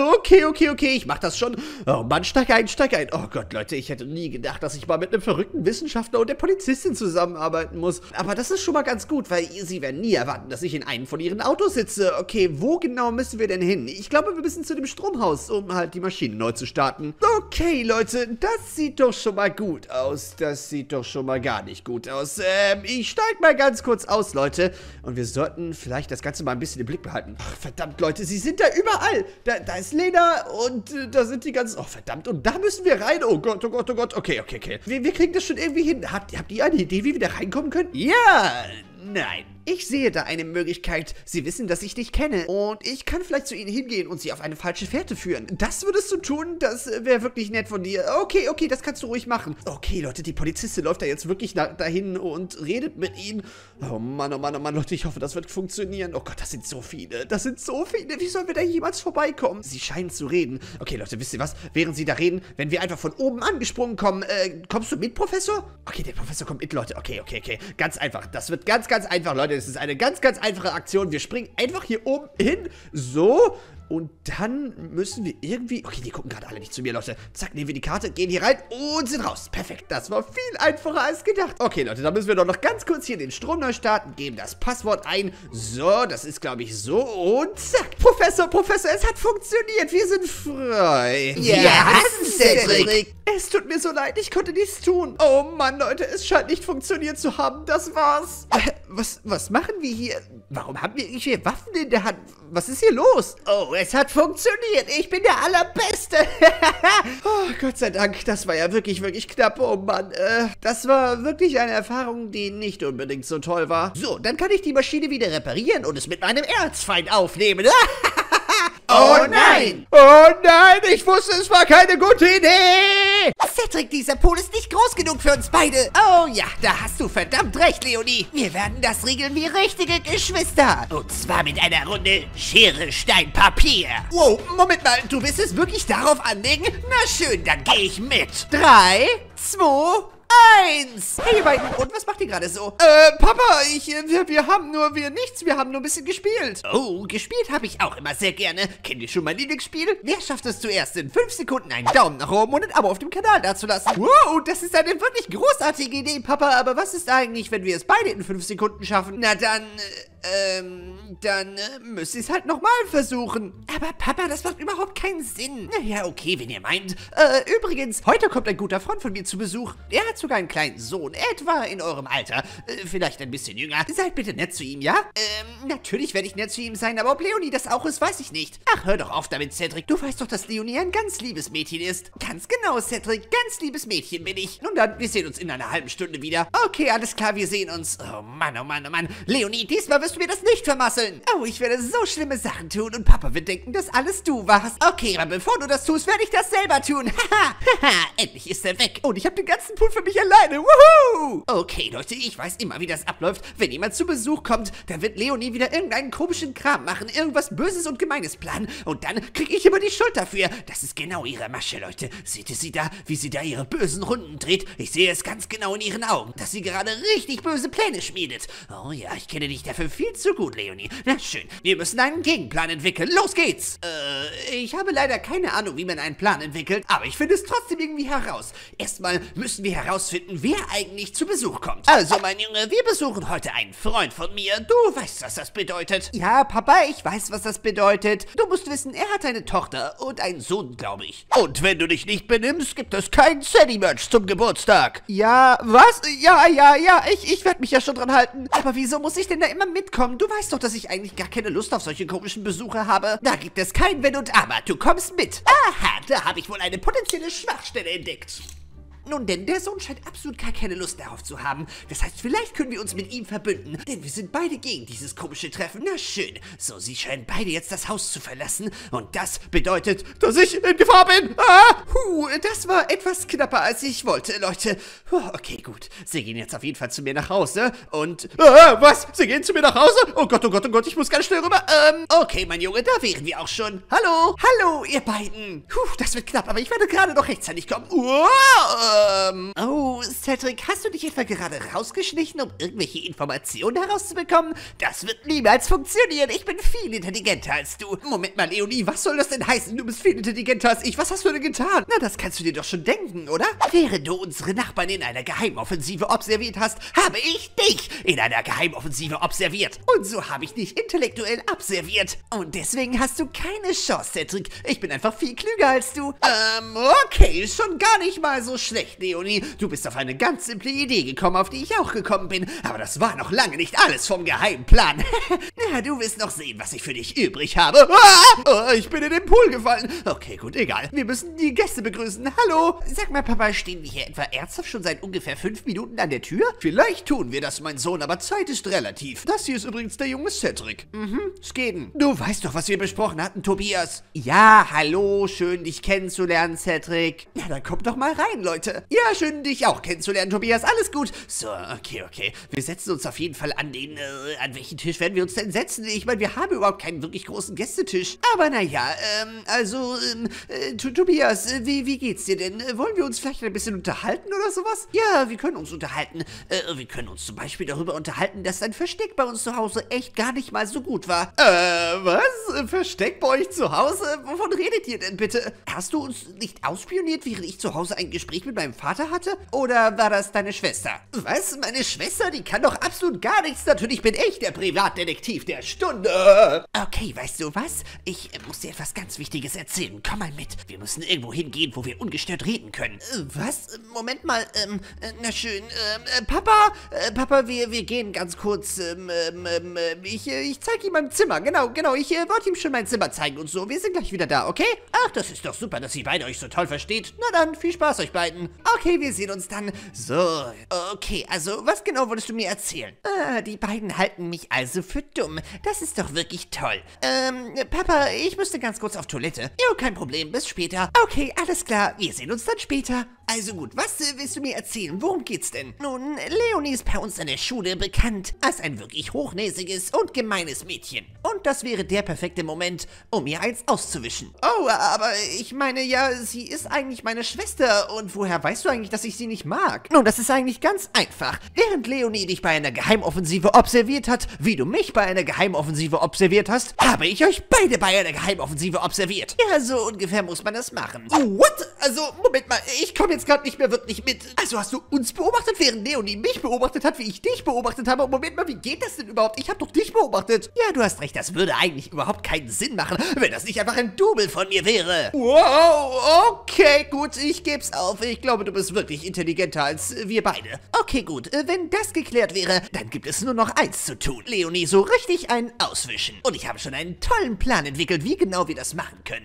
Okay, ich mach das schon. Oh Mann, steig ein. Oh Gott, Leute, ich hätte nie gedacht, dass ich mal mit einem verrückten Wissenschaftler und der Polizistin zusammenarbeiten muss. Aber das ist schon mal ganz gut, weil sie werden nie erwarten, dass ich in einem von ihren Autos sitze. Okay, wo genau müssen wir denn hin? Ich glaube, wir müssen zu dem Stromhaus, um halt die Maschine neu zu starten. Okay, Leute, das sieht doch schon mal gut aus. Das sieht doch schon mal gar nicht gut aus. Ich steig mal ganz kurz aus, Leute. Und wir sollten vielleicht das Ganze mal ein bisschen im Blick behalten. Ach, verdammt, Leute, sie sind da überall. Da ist Lena und da sind die ganzen... Oh, verdammt, und da müssen wir rein. Oh Gott. Okay. Wir kriegen das schon irgendwie hin. Habt ihr eine Idee, wie wir da reinkommen können? Ja, nein. Ich sehe da eine Möglichkeit. Sie wissen, dass ich dich kenne. Und ich kann vielleicht zu ihnen hingehen und sie auf eine falsche Fährte führen. Das würdest du tun? Das wäre wirklich nett von dir. Okay, das kannst du ruhig machen. Okay, Leute, die Polizistin läuft da jetzt wirklich dahin und redet mit ihnen. Oh Mann, Leute, ich hoffe, das wird funktionieren. Oh Gott, das sind so viele. Wie sollen wir da jemals vorbeikommen? Sie scheinen zu reden. Okay, Leute, wisst ihr was? Während sie da reden, wenn wir einfach von oben angesprungen kommen, kommst du mit, Professor? Okay, der Professor kommt mit, Leute. Okay. Ganz einfach. Das wird ganz einfach, Leute. Das ist eine ganz einfache Aktion. Wir springen einfach hier oben hin. So. Und dann müssen wir irgendwie... Okay, die gucken gerade alle nicht zu mir, Leute. Zack, nehmen wir die Karte, gehen hier rein und sind raus. Perfekt, das war viel einfacher als gedacht. Okay, Leute, da müssen wir doch noch ganz kurz hier den Strom neu starten, geben das Passwort ein. So, das ist, glaube ich, so. Und zack. Professor, es hat funktioniert. Wir sind frei. Ja, Cedric. Es tut mir so leid, ich konnte nichts tun. Oh Mann, Leute, es scheint nicht funktioniert zu haben. Das war's. Was machen wir hier? Warum haben wir hier Waffen in der Hand? Was ist hier los? Oh, es hat funktioniert. Ich bin der Allerbeste. Oh, Gott sei Dank, das war ja wirklich, wirklich knapp. Oh Mann, das war wirklich eine Erfahrung, die nicht unbedingt so toll war. So, dann kann ich die Maschine wieder reparieren und es mit meinem Erzfeind aufnehmen. Oh nein! Oh nein, ich wusste, es war keine gute Idee! Cedric, dieser Pool ist nicht groß genug für uns beide. Oh ja, da hast du verdammt recht, Leonie. Wir werden das regeln wie richtige Geschwister. Und zwar mit einer Runde Schere, Stein, Papier. Wow, Moment mal, du willst es wirklich darauf anlegen? Na schön, dann gehe ich mit. 3, 2, 1. Hey, ihr beiden, und was macht ihr gerade so? Papa, wir haben nur ein bisschen gespielt. Oh, gespielt habe ich auch immer sehr gerne. Kennt ihr schon mein Lieblingsspiel? Wer schafft es zuerst in 5 Sekunden einen Daumen nach oben und ein Abo auf dem Kanal dazulassen? Wow, das ist eine wirklich großartige Idee, Papa, aber was ist eigentlich, wenn wir es beide in 5 Sekunden schaffen? Na dann, müsst ihr es halt nochmal versuchen. Aber Papa, das macht überhaupt keinen Sinn. Naja, okay, wenn ihr meint. Übrigens, heute kommt ein guter Freund von mir zu Besuch. Er hat sogar einen kleinen Sohn, etwa in eurem Alter. Vielleicht ein bisschen jünger. Seid bitte nett zu ihm, ja? Natürlich werde ich nett zu ihm sein, aber ob Leonie das auch ist, weiß ich nicht. Ach, hör doch auf damit, Cedric. Du weißt doch, dass Leonie ein ganz liebes Mädchen ist. Ganz genau, Cedric. Ganz liebes Mädchen bin ich. Nun dann, wir sehen uns in einer halben Stunde wieder. Okay, alles klar, wir sehen uns. Oh Mann, oh Mann, oh Mann. Leonie, diesmal wirst du mir das nicht vermasseln. Oh, ich werde so schlimme Sachen tun und Papa wird denken, dass alles du warst. Okay, aber bevor du das tust, werde ich das selber tun. Haha, endlich ist er weg. Und ich habe den ganzen Pool für mich alleine. Woohoo! Okay, Leute, ich weiß immer, wie das abläuft. Wenn jemand zu Besuch kommt, dann wird Leonie wieder irgendeinen komischen Kram machen, irgendwas Böses und Gemeines planen. Und dann kriege ich immer die Schuld dafür. Das ist genau ihre Masche, Leute. Seht ihr sie da, wie sie da ihre bösen Runden dreht? Ich sehe es ganz genau in ihren Augen, dass sie gerade richtig böse Pläne schmiedet. Oh ja, ich kenne dich dafür viel zu gut, Leonie. Na schön, wir müssen einen Gegenplan entwickeln. Los geht's! Ich habe leider keine Ahnung, wie man einen Plan entwickelt, aber ich finde es trotzdem irgendwie heraus. Erstmal müssen wir herausfinden, wer eigentlich zu Besuch kommt. Also, mein Junge, wir besuchen heute einen Freund von mir. Du weißt, was das bedeutet. Ja, Papa, ich weiß, was das bedeutet. Du musst wissen, er hat eine Tochter und einen Sohn, glaube ich. Und wenn du dich nicht benimmst, gibt es kein Sadie-Merch zum Geburtstag. Ja, was? Ja, ich werde mich ja schon dran halten. Aber wieso muss ich denn da immer mitkommen? Du weißt doch, dass ich eigentlich gar keine Lust auf solche komischen Besuche habe. Da gibt es kein Wenn und Aber. Du kommst mit. Aha, da habe ich wohl eine potenzielle Schwachstelle entdeckt. Nun denn, der Sohn scheint absolut gar keine Lust darauf zu haben. Das heißt, vielleicht können wir uns mit ihm verbünden, denn wir sind beide gegen dieses komische Treffen. Na schön. So, sie scheinen beide jetzt das Haus zu verlassen. Und das bedeutet, dass ich in Gefahr bin. Das war etwas knapper, als ich wollte, Leute. Okay, gut. Sie gehen jetzt auf jeden Fall zu mir nach Hause und... was? Sie gehen zu mir nach Hause? Oh Gott, ich muss ganz schnell rüber. Okay, mein Junge, da wären wir auch schon. Hallo? Hallo, ihr beiden. Das wird knapp, aber ich werde gerade noch rechtzeitig kommen. Oh, Cedric, hast du dich etwa gerade rausgeschlichen, um irgendwelche Informationen herauszubekommen? Das wird niemals funktionieren. Ich bin viel intelligenter als du. Moment mal, Leonie, was soll das denn heißen? Du bist viel intelligenter als ich. Was hast du denn getan? Na, das kannst du dir doch schon denken, oder? Während du unsere Nachbarn in einer Geheimoffensive observiert hast, habe ich dich in einer Geheimoffensive observiert. Und so habe ich dich intellektuell abserviert. Und deswegen hast du keine Chance, Cedric. Ich bin einfach viel klüger als du. Okay, schon gar nicht mal so schlecht, Leonie. Du bist auf eine ganz simple Idee gekommen, auf die ich auch gekommen bin. Aber das war noch lange nicht alles vom Geheimplan. Na, du wirst noch sehen, was ich für dich übrig habe. Ich bin in den Pool gefallen. Okay, gut, egal. Wir müssen die Gäste begrüßen. Hallo. Sag mal, Papa, stehen wir hier etwa ernsthaft schon seit ungefähr 5 Minuten an der Tür? Vielleicht tun wir das, mein Sohn, aber Zeit ist relativ. Das hier ist übrigens der junge Cedric. Skaten. Du weißt doch, was wir besprochen hatten, Tobias. Ja, hallo, schön dich kennenzulernen, Cedric. Ja, dann kommt doch mal rein, Leute. bitte. Ja, schön, dich auch kennenzulernen, Tobias. Alles gut. So, okay. Wir setzen uns auf jeden Fall an welchen Tisch werden wir uns denn setzen? Ich meine, wir haben überhaupt keinen wirklich großen Gästetisch. Aber naja, Tobias, wie geht's dir denn? Wollen wir uns vielleicht ein bisschen unterhalten oder sowas? Ja, wir können uns unterhalten. Wir können uns zum Beispiel darüber unterhalten, dass dein Versteck bei uns zu Hause echt gar nicht mal so gut war. Was? Versteck bei euch zu Hause? Wovon redet ihr denn bitte? Hast du uns nicht ausspioniert, während ich zu Hause ein Gespräch mit meinem Vater hatte? Oder war das deine Schwester? Was? Meine Schwester? Die kann doch absolut gar nichts. Natürlich bin ich der Privatdetektiv der Stunde. Okay, weißt du was? Ich muss dir etwas ganz Wichtiges erzählen. Komm mal mit. Wir müssen irgendwo hingehen, wo wir ungestört reden können. Was? Moment mal, na schön. Papa, wir gehen ganz kurz, ich zeige ihm mein Zimmer. Genau, ich wollte ihm schon mein Zimmer zeigen und so. Wir sind gleich wieder da, okay? Ach, das ist doch super, dass ihr beide euch so toll versteht. Na dann, viel Spaß euch beiden. Okay, wir sehen uns dann. So, okay, also, was genau wolltest du mir erzählen? Die beiden halten mich also für dumm. Das ist doch wirklich toll. Papa, ich müsste ganz kurz auf Toilette. Jo, kein Problem, bis später. Okay, alles klar, wir sehen uns dann später. Also gut, was willst du mir erzählen? Worum geht's denn? Nun, Leonie ist bei uns in der Schule bekannt als ein wirklich hochnäsiges und gemeines Mädchen. Und das wäre der perfekte Moment, um ihr eins auszuwischen. Oh, aber ich meine ja, sie ist eigentlich meine Schwester. Und woher weißt du eigentlich, dass ich sie nicht mag? Nun, das ist eigentlich ganz einfach. Während Leonie dich bei einer Geheimoffensive observiert hat, wie du mich bei einer Geheimoffensive observiert hast, habe ich euch beide bei einer Geheimoffensive observiert. Ja, so ungefähr muss man das machen. Oh, what? Also, Moment mal, ich komme jetzt gerade nicht mehr wirklich mit. Also hast du uns beobachtet, während Leonie mich beobachtet hat, wie ich dich beobachtet habe? Moment mal, wie geht das denn überhaupt? Ich habe doch dich beobachtet. Ja, du hast recht, das würde eigentlich überhaupt keinen Sinn machen, wenn das nicht einfach ein Double von mir wäre. Wow, okay, gut, ich geb's auf. Ich glaube, du bist wirklich intelligenter als wir beide. Okay, gut, wenn das geklärt wäre, dann gibt es nur noch eins zu tun. Leonie so richtig ein auswischen. Und ich habe schon einen tollen Plan entwickelt, wie genau wir das machen können.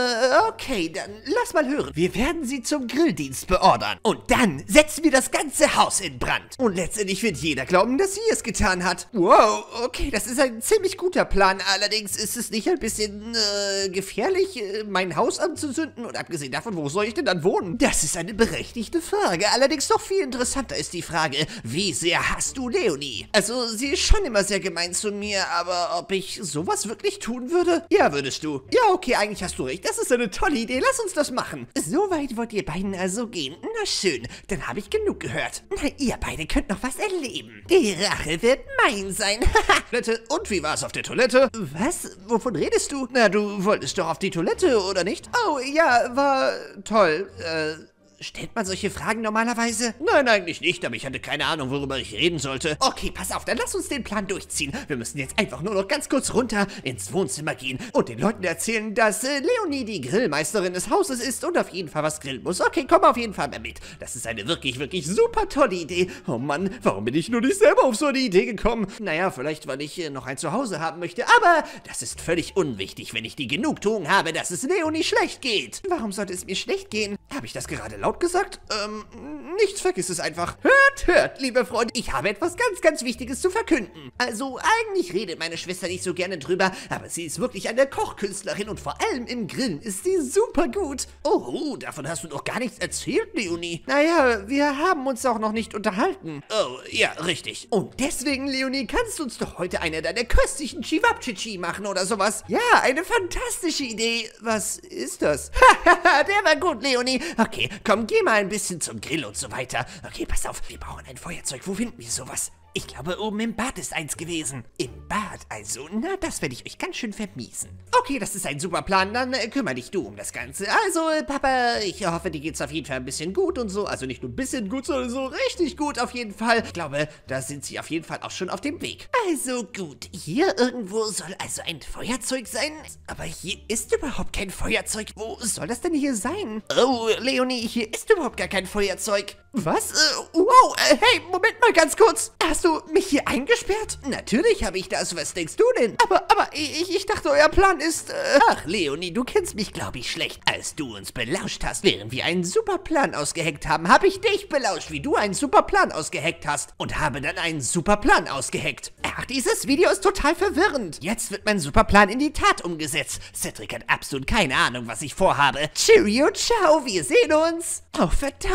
Okay, dann lass mal hören. Wir werden sie zum Grilldienst beordern. Und dann setzen wir das ganze Haus in Brand. Und letztendlich wird jeder glauben, dass sie es getan hat. Wow, okay, das ist ein ziemlich guter Plan. Allerdings ist es nicht ein bisschen, gefährlich, mein Haus anzuzünden? Und abgesehen davon, wo soll ich denn dann wohnen? Das ist eine berechtigte Frage. Allerdings noch viel interessanter ist die Frage, wie sehr hasst du Leonie? Also, sie ist schon immer sehr gemein zu mir, aber ob ich sowas wirklich tun würde? Ja, würdest du. Ja, okay, eigentlich hast du recht. Das ist eine tolle Idee. Lass uns das machen. So weit wollt ihr beiden also gehen. Na schön, dann habe ich genug gehört. Na, ihr beide könnt noch was erleben. Die Rache wird mein sein. Und wie war's auf der Toilette? Was? Wovon redest du? Na, du wolltest doch auf die Toilette, oder nicht? Oh, ja, war toll. Stellt man solche Fragen normalerweise? Nein, eigentlich nicht, aber ich hatte keine Ahnung, worüber ich reden sollte. Okay, pass auf, dann lass uns den Plan durchziehen. Wir müssen jetzt einfach nur noch ganz kurz runter ins Wohnzimmer gehen und den Leuten erzählen, dass Leonie die Grillmeisterin des Hauses ist und auf jeden Fall was grillen muss. Okay, komm auf jeden Fall mal mit. Das ist eine wirklich, wirklich super tolle Idee. Oh Mann, warum bin ich nur nicht selber auf so eine Idee gekommen? Naja, vielleicht, weil ich noch ein Zuhause haben möchte, aber das ist völlig unwichtig, wenn ich die Genugtuung habe, dass es Leonie schlecht geht. Warum sollte es mir schlecht gehen? Habe ich das gerade laut gesagt? Nichts, vergiss es einfach. Hört, liebe Freunde, ich habe etwas ganz, ganz Wichtiges zu verkünden. Also, eigentlich redet meine Schwester nicht so gerne drüber, aber sie ist wirklich eine Kochkünstlerin und vor allem im Grillen ist sie super gut. Oh, davon hast du doch gar nichts erzählt, Leonie. Naja, wir haben uns auch noch nicht unterhalten. Oh, ja, richtig. Und deswegen, Leonie, kannst du uns doch heute eine deiner köstlichen Chivapchichi machen oder sowas? Ja, eine fantastische Idee. Was ist das? Der war gut, Leonie. Okay, komm, geh mal ein bisschen zum Grill und so weiter. Okay, pass auf, wir brauchen ein Feuerzeug. Wo finden wir sowas? Ich glaube, oben im Bad ist eins gewesen. Im Bad also? Na, das werde ich euch ganz schön vermiesen. Okay, das ist ein super Plan. Dann kümmere dich du um das Ganze. Also, Papa, ich hoffe, dir geht's auf jeden Fall ein bisschen gut und so. Also nicht nur ein bisschen gut, sondern so richtig gut auf jeden Fall. Ich glaube, da sind sie auf jeden Fall auch schon auf dem Weg. Also gut, hier irgendwo soll also ein Feuerzeug sein. Aber hier ist überhaupt kein Feuerzeug. Wo soll das denn hier sein? Oh, Leonie, hier ist überhaupt gar kein Feuerzeug. Was? Wow, hey, Moment mal ganz kurz. Hast du mich hier eingesperrt? Natürlich habe ich das. Was denkst du denn? Aber ich dachte, euer Plan ist, Ach, Leonie, du kennst mich, glaube ich, schlecht. Als du uns belauscht hast, während wir einen super Plan ausgeheckt haben, habe ich dich belauscht, wie du einen super Plan ausgeheckt hast. Und habe dann einen super Plan ausgeheckt. Ach, dieses Video ist total verwirrend. Jetzt wird mein super Plan in die Tat umgesetzt. Cedric hat absolut keine Ahnung, was ich vorhabe. Cheerio, ciao, wir sehen uns. Oh, verdammt.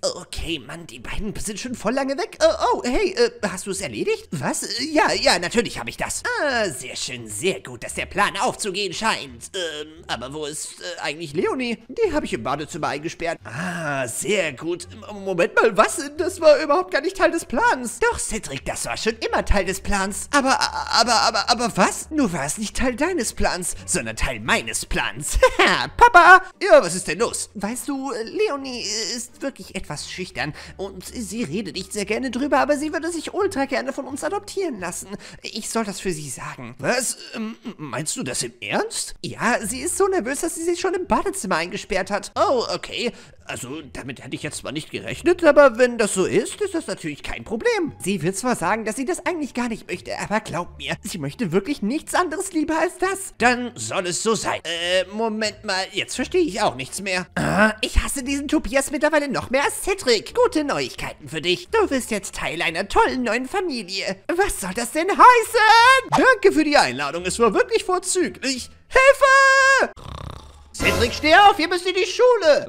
Okay, Mann, die beiden sind schon voll lange weg. Hey, hast du es erledigt? Was? Ja, natürlich habe ich das. Sehr schön, sehr gut, dass der Plan aufzugehen scheint. Aber wo ist eigentlich Leonie? Die habe ich im Badezimmer eingesperrt. Sehr gut. Moment mal, was? Das war überhaupt gar nicht Teil des Plans. Doch, Cedric, das war schon immer Teil des Plans. Aber was? Nur war es nicht Teil deines Plans, sondern Teil meines Plans. Papa! Ja, was ist denn los? Weißt du, Leonie ist wirklich etwas schüchtern und sie redet nicht sehr gerne drüber, aber sie würde sich ultra gerne von uns adoptieren lassen. Ich soll das für sie sagen. Was? Meinst du das im Ernst? Ja, sie ist so nervös, dass sie sich schon im Badezimmer eingesperrt hat. Oh, okay. Also, damit hätte ich jetzt zwar nicht gerechnet, aber wenn das so ist das natürlich kein Problem. Sie wird zwar sagen, dass sie das eigentlich gar nicht möchte, aber glaub mir, sie möchte wirklich nichts anderes lieber als das. Dann soll es so sein. Moment mal, jetzt verstehe ich auch nichts mehr. Ich hasse diesen Tobias mittlerweile noch mehr als Cedric. Gute Neuigkeiten für dich. Du bist jetzt Teil einer tollen neuen Familie. Was soll das denn heißen? Danke für die Einladung, es war wirklich vorzüglich. Hilfe! Cedric, steh auf, wir müssen in die Schule.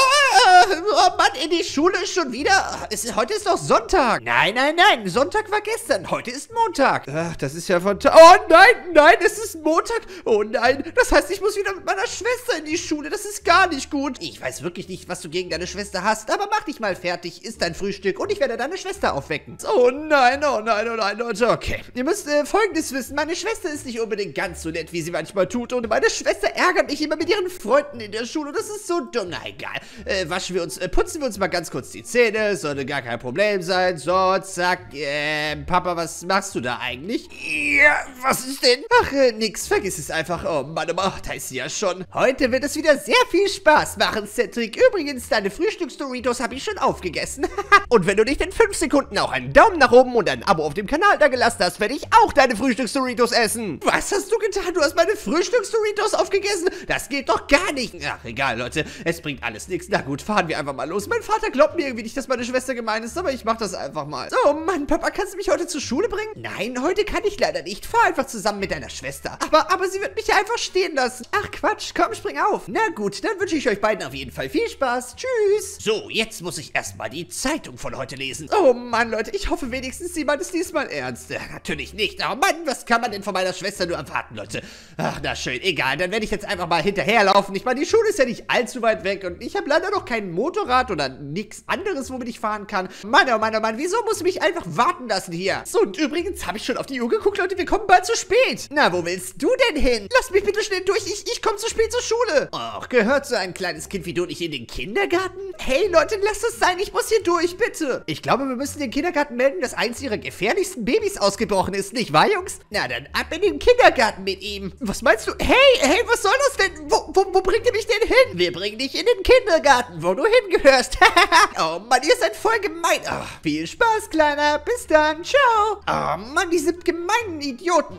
Oh Mann, in die Schule schon wieder? Heute ist doch Sonntag. Nein, Sonntag war gestern, heute ist Montag. Ach, das ist ja fantastisch. Oh nein, es ist Montag. Oh nein, das heißt, ich muss wieder mit meiner Schwester in die Schule. Das ist gar nicht gut. Ich weiß wirklich nicht, was du gegen deine Schwester hast, aber mach dich mal fertig, isst dein Frühstück und ich werde deine Schwester aufwecken. Oh nein, Leute, okay. Ihr müsst Folgendes wissen, meine Schwester ist nicht unbedingt ganz so nett, wie sie manchmal tut und meine Schwester ärgert mich immer mit ihren Freunden in der Schule. Das ist so dumm. Na egal. Putzen wir uns mal ganz kurz die Zähne. Sollte gar kein Problem sein. So, zack. Papa, was machst du da eigentlich? Ja, was ist denn? Ach, nix. Vergiss es einfach. Oh Mann, da ist sie ja schon. Heute wird es wieder sehr viel Spaß machen, Cedric. Übrigens, deine Frühstücks-Doritos habe ich schon aufgegessen. Und wenn du nicht in 5 Sekunden auch einen Daumen nach oben und ein Abo auf dem Kanal da gelassen hast, werde ich auch deine Frühstücks-Doritos essen. Was hast du getan? Du hast meine Frühstücks-Doritos aufgegessen? Das geht doch gar nicht. Ach, egal, Leute. Es bringt alles nichts. Na gut, fahren wir einfach mal los. Mein Vater glaubt mir irgendwie nicht, dass meine Schwester gemein ist, aber ich mach das einfach mal. Oh Mann, Papa, kannst du mich heute zur Schule bringen? Nein, heute kann ich leider nicht. Fahr einfach zusammen mit deiner Schwester. Aber sie wird mich ja einfach stehen lassen. Ach, Quatsch. Komm, spring auf. Na gut, dann wünsche ich euch beiden auf jeden Fall viel Spaß. Tschüss. So, jetzt muss ich erstmal die Zeitung von heute lesen. Oh Mann, Leute, ich hoffe wenigstens, sie meint es diesmal ernst. Natürlich nicht. Oh Mann, was kann man denn von meiner Schwester nur erwarten, Leute? Ach, na schön. Egal, dann werde ich jetzt einfach mal hinterherlaufen. Ich meine, die Schule ist ja nicht allzu weit weg und ich habe leider noch kein Motorrad oder nichts anderes, womit ich fahren kann. Mann, oh Mann, wieso muss ich mich einfach warten lassen hier? So, und übrigens habe ich schon auf die Uhr geguckt, Leute, wir kommen bald zu spät. Na, wo willst du denn hin? Lass mich bitte schnell durch, ich komme zu spät zur Schule. Och, gehört so ein kleines Kind wie du nicht in den Kindergarten? Hey, Leute, lasst es sein, ich muss hier durch, bitte. Ich glaube, wir müssen den Kindergarten melden, dass eins ihrer gefährlichsten Babys ausgebrochen ist, nicht wahr, Jungs? Na, dann ab in den Kindergarten mit ihm. Was meinst du? Hey, was soll das denn? Wo bringt ihr mich denn hin? Wir bringen dich in den Kindergarten, wo du hingehörst. Oh Mann, ihr seid voll gemein. Oh, viel Spaß, Kleiner. Bis dann. Ciao. Oh Mann, diese gemeinen Idioten.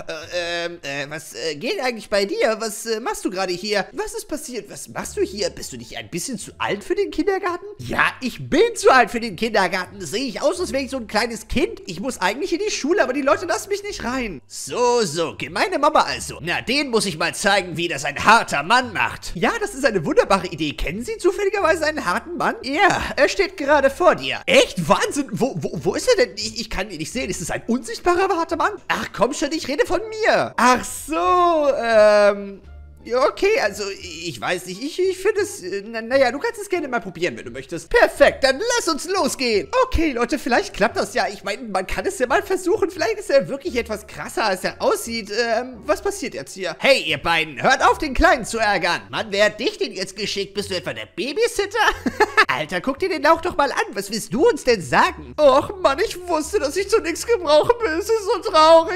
Was geht eigentlich bei dir? Was machst du gerade hier? Was ist passiert? Was machst du hier? Bist du nicht ein bisschen zu alt für den Kindergarten? Ja, ich bin zu alt für den Kindergarten. Sehe ich aus, als wäre ich so ein kleines Kind? Ich muss eigentlich in die Schule, aber die Leute lassen mich nicht rein. So, gemeine Mama also. Na, den muss ich mal zeigen, wie das ein harter Mann macht. Ja, das ist eine wunderbare Idee. Kennen Sie zufälligerweise einen harten Mann? Ja, er steht gerade vor dir. Echt? Wahnsinn. Wo ist er denn? Ich kann ihn nicht sehen. Ist es ein unsichtbarer harter Mann? Ach, komm schon, ich rede von mir. Ach so, ja, okay, also ich weiß nicht, ich finde es, naja, du kannst es gerne mal probieren, wenn du möchtest. Perfekt, dann lass uns losgehen. Okay, Leute, vielleicht klappt das ja. Ich meine, man kann es ja mal versuchen. Vielleicht ist er wirklich etwas krasser, als er aussieht. Was passiert jetzt hier? Hey, ihr beiden, hört auf, den Kleinen zu ärgern. Mann, wer hat dich denn jetzt geschickt? Bist du etwa der Babysitter? Alter, guck dir den Lauch doch mal an. Was willst du uns denn sagen? Och, Mann, ich wusste, dass ich zu nichts gebrauchen bin. Es ist so traurig.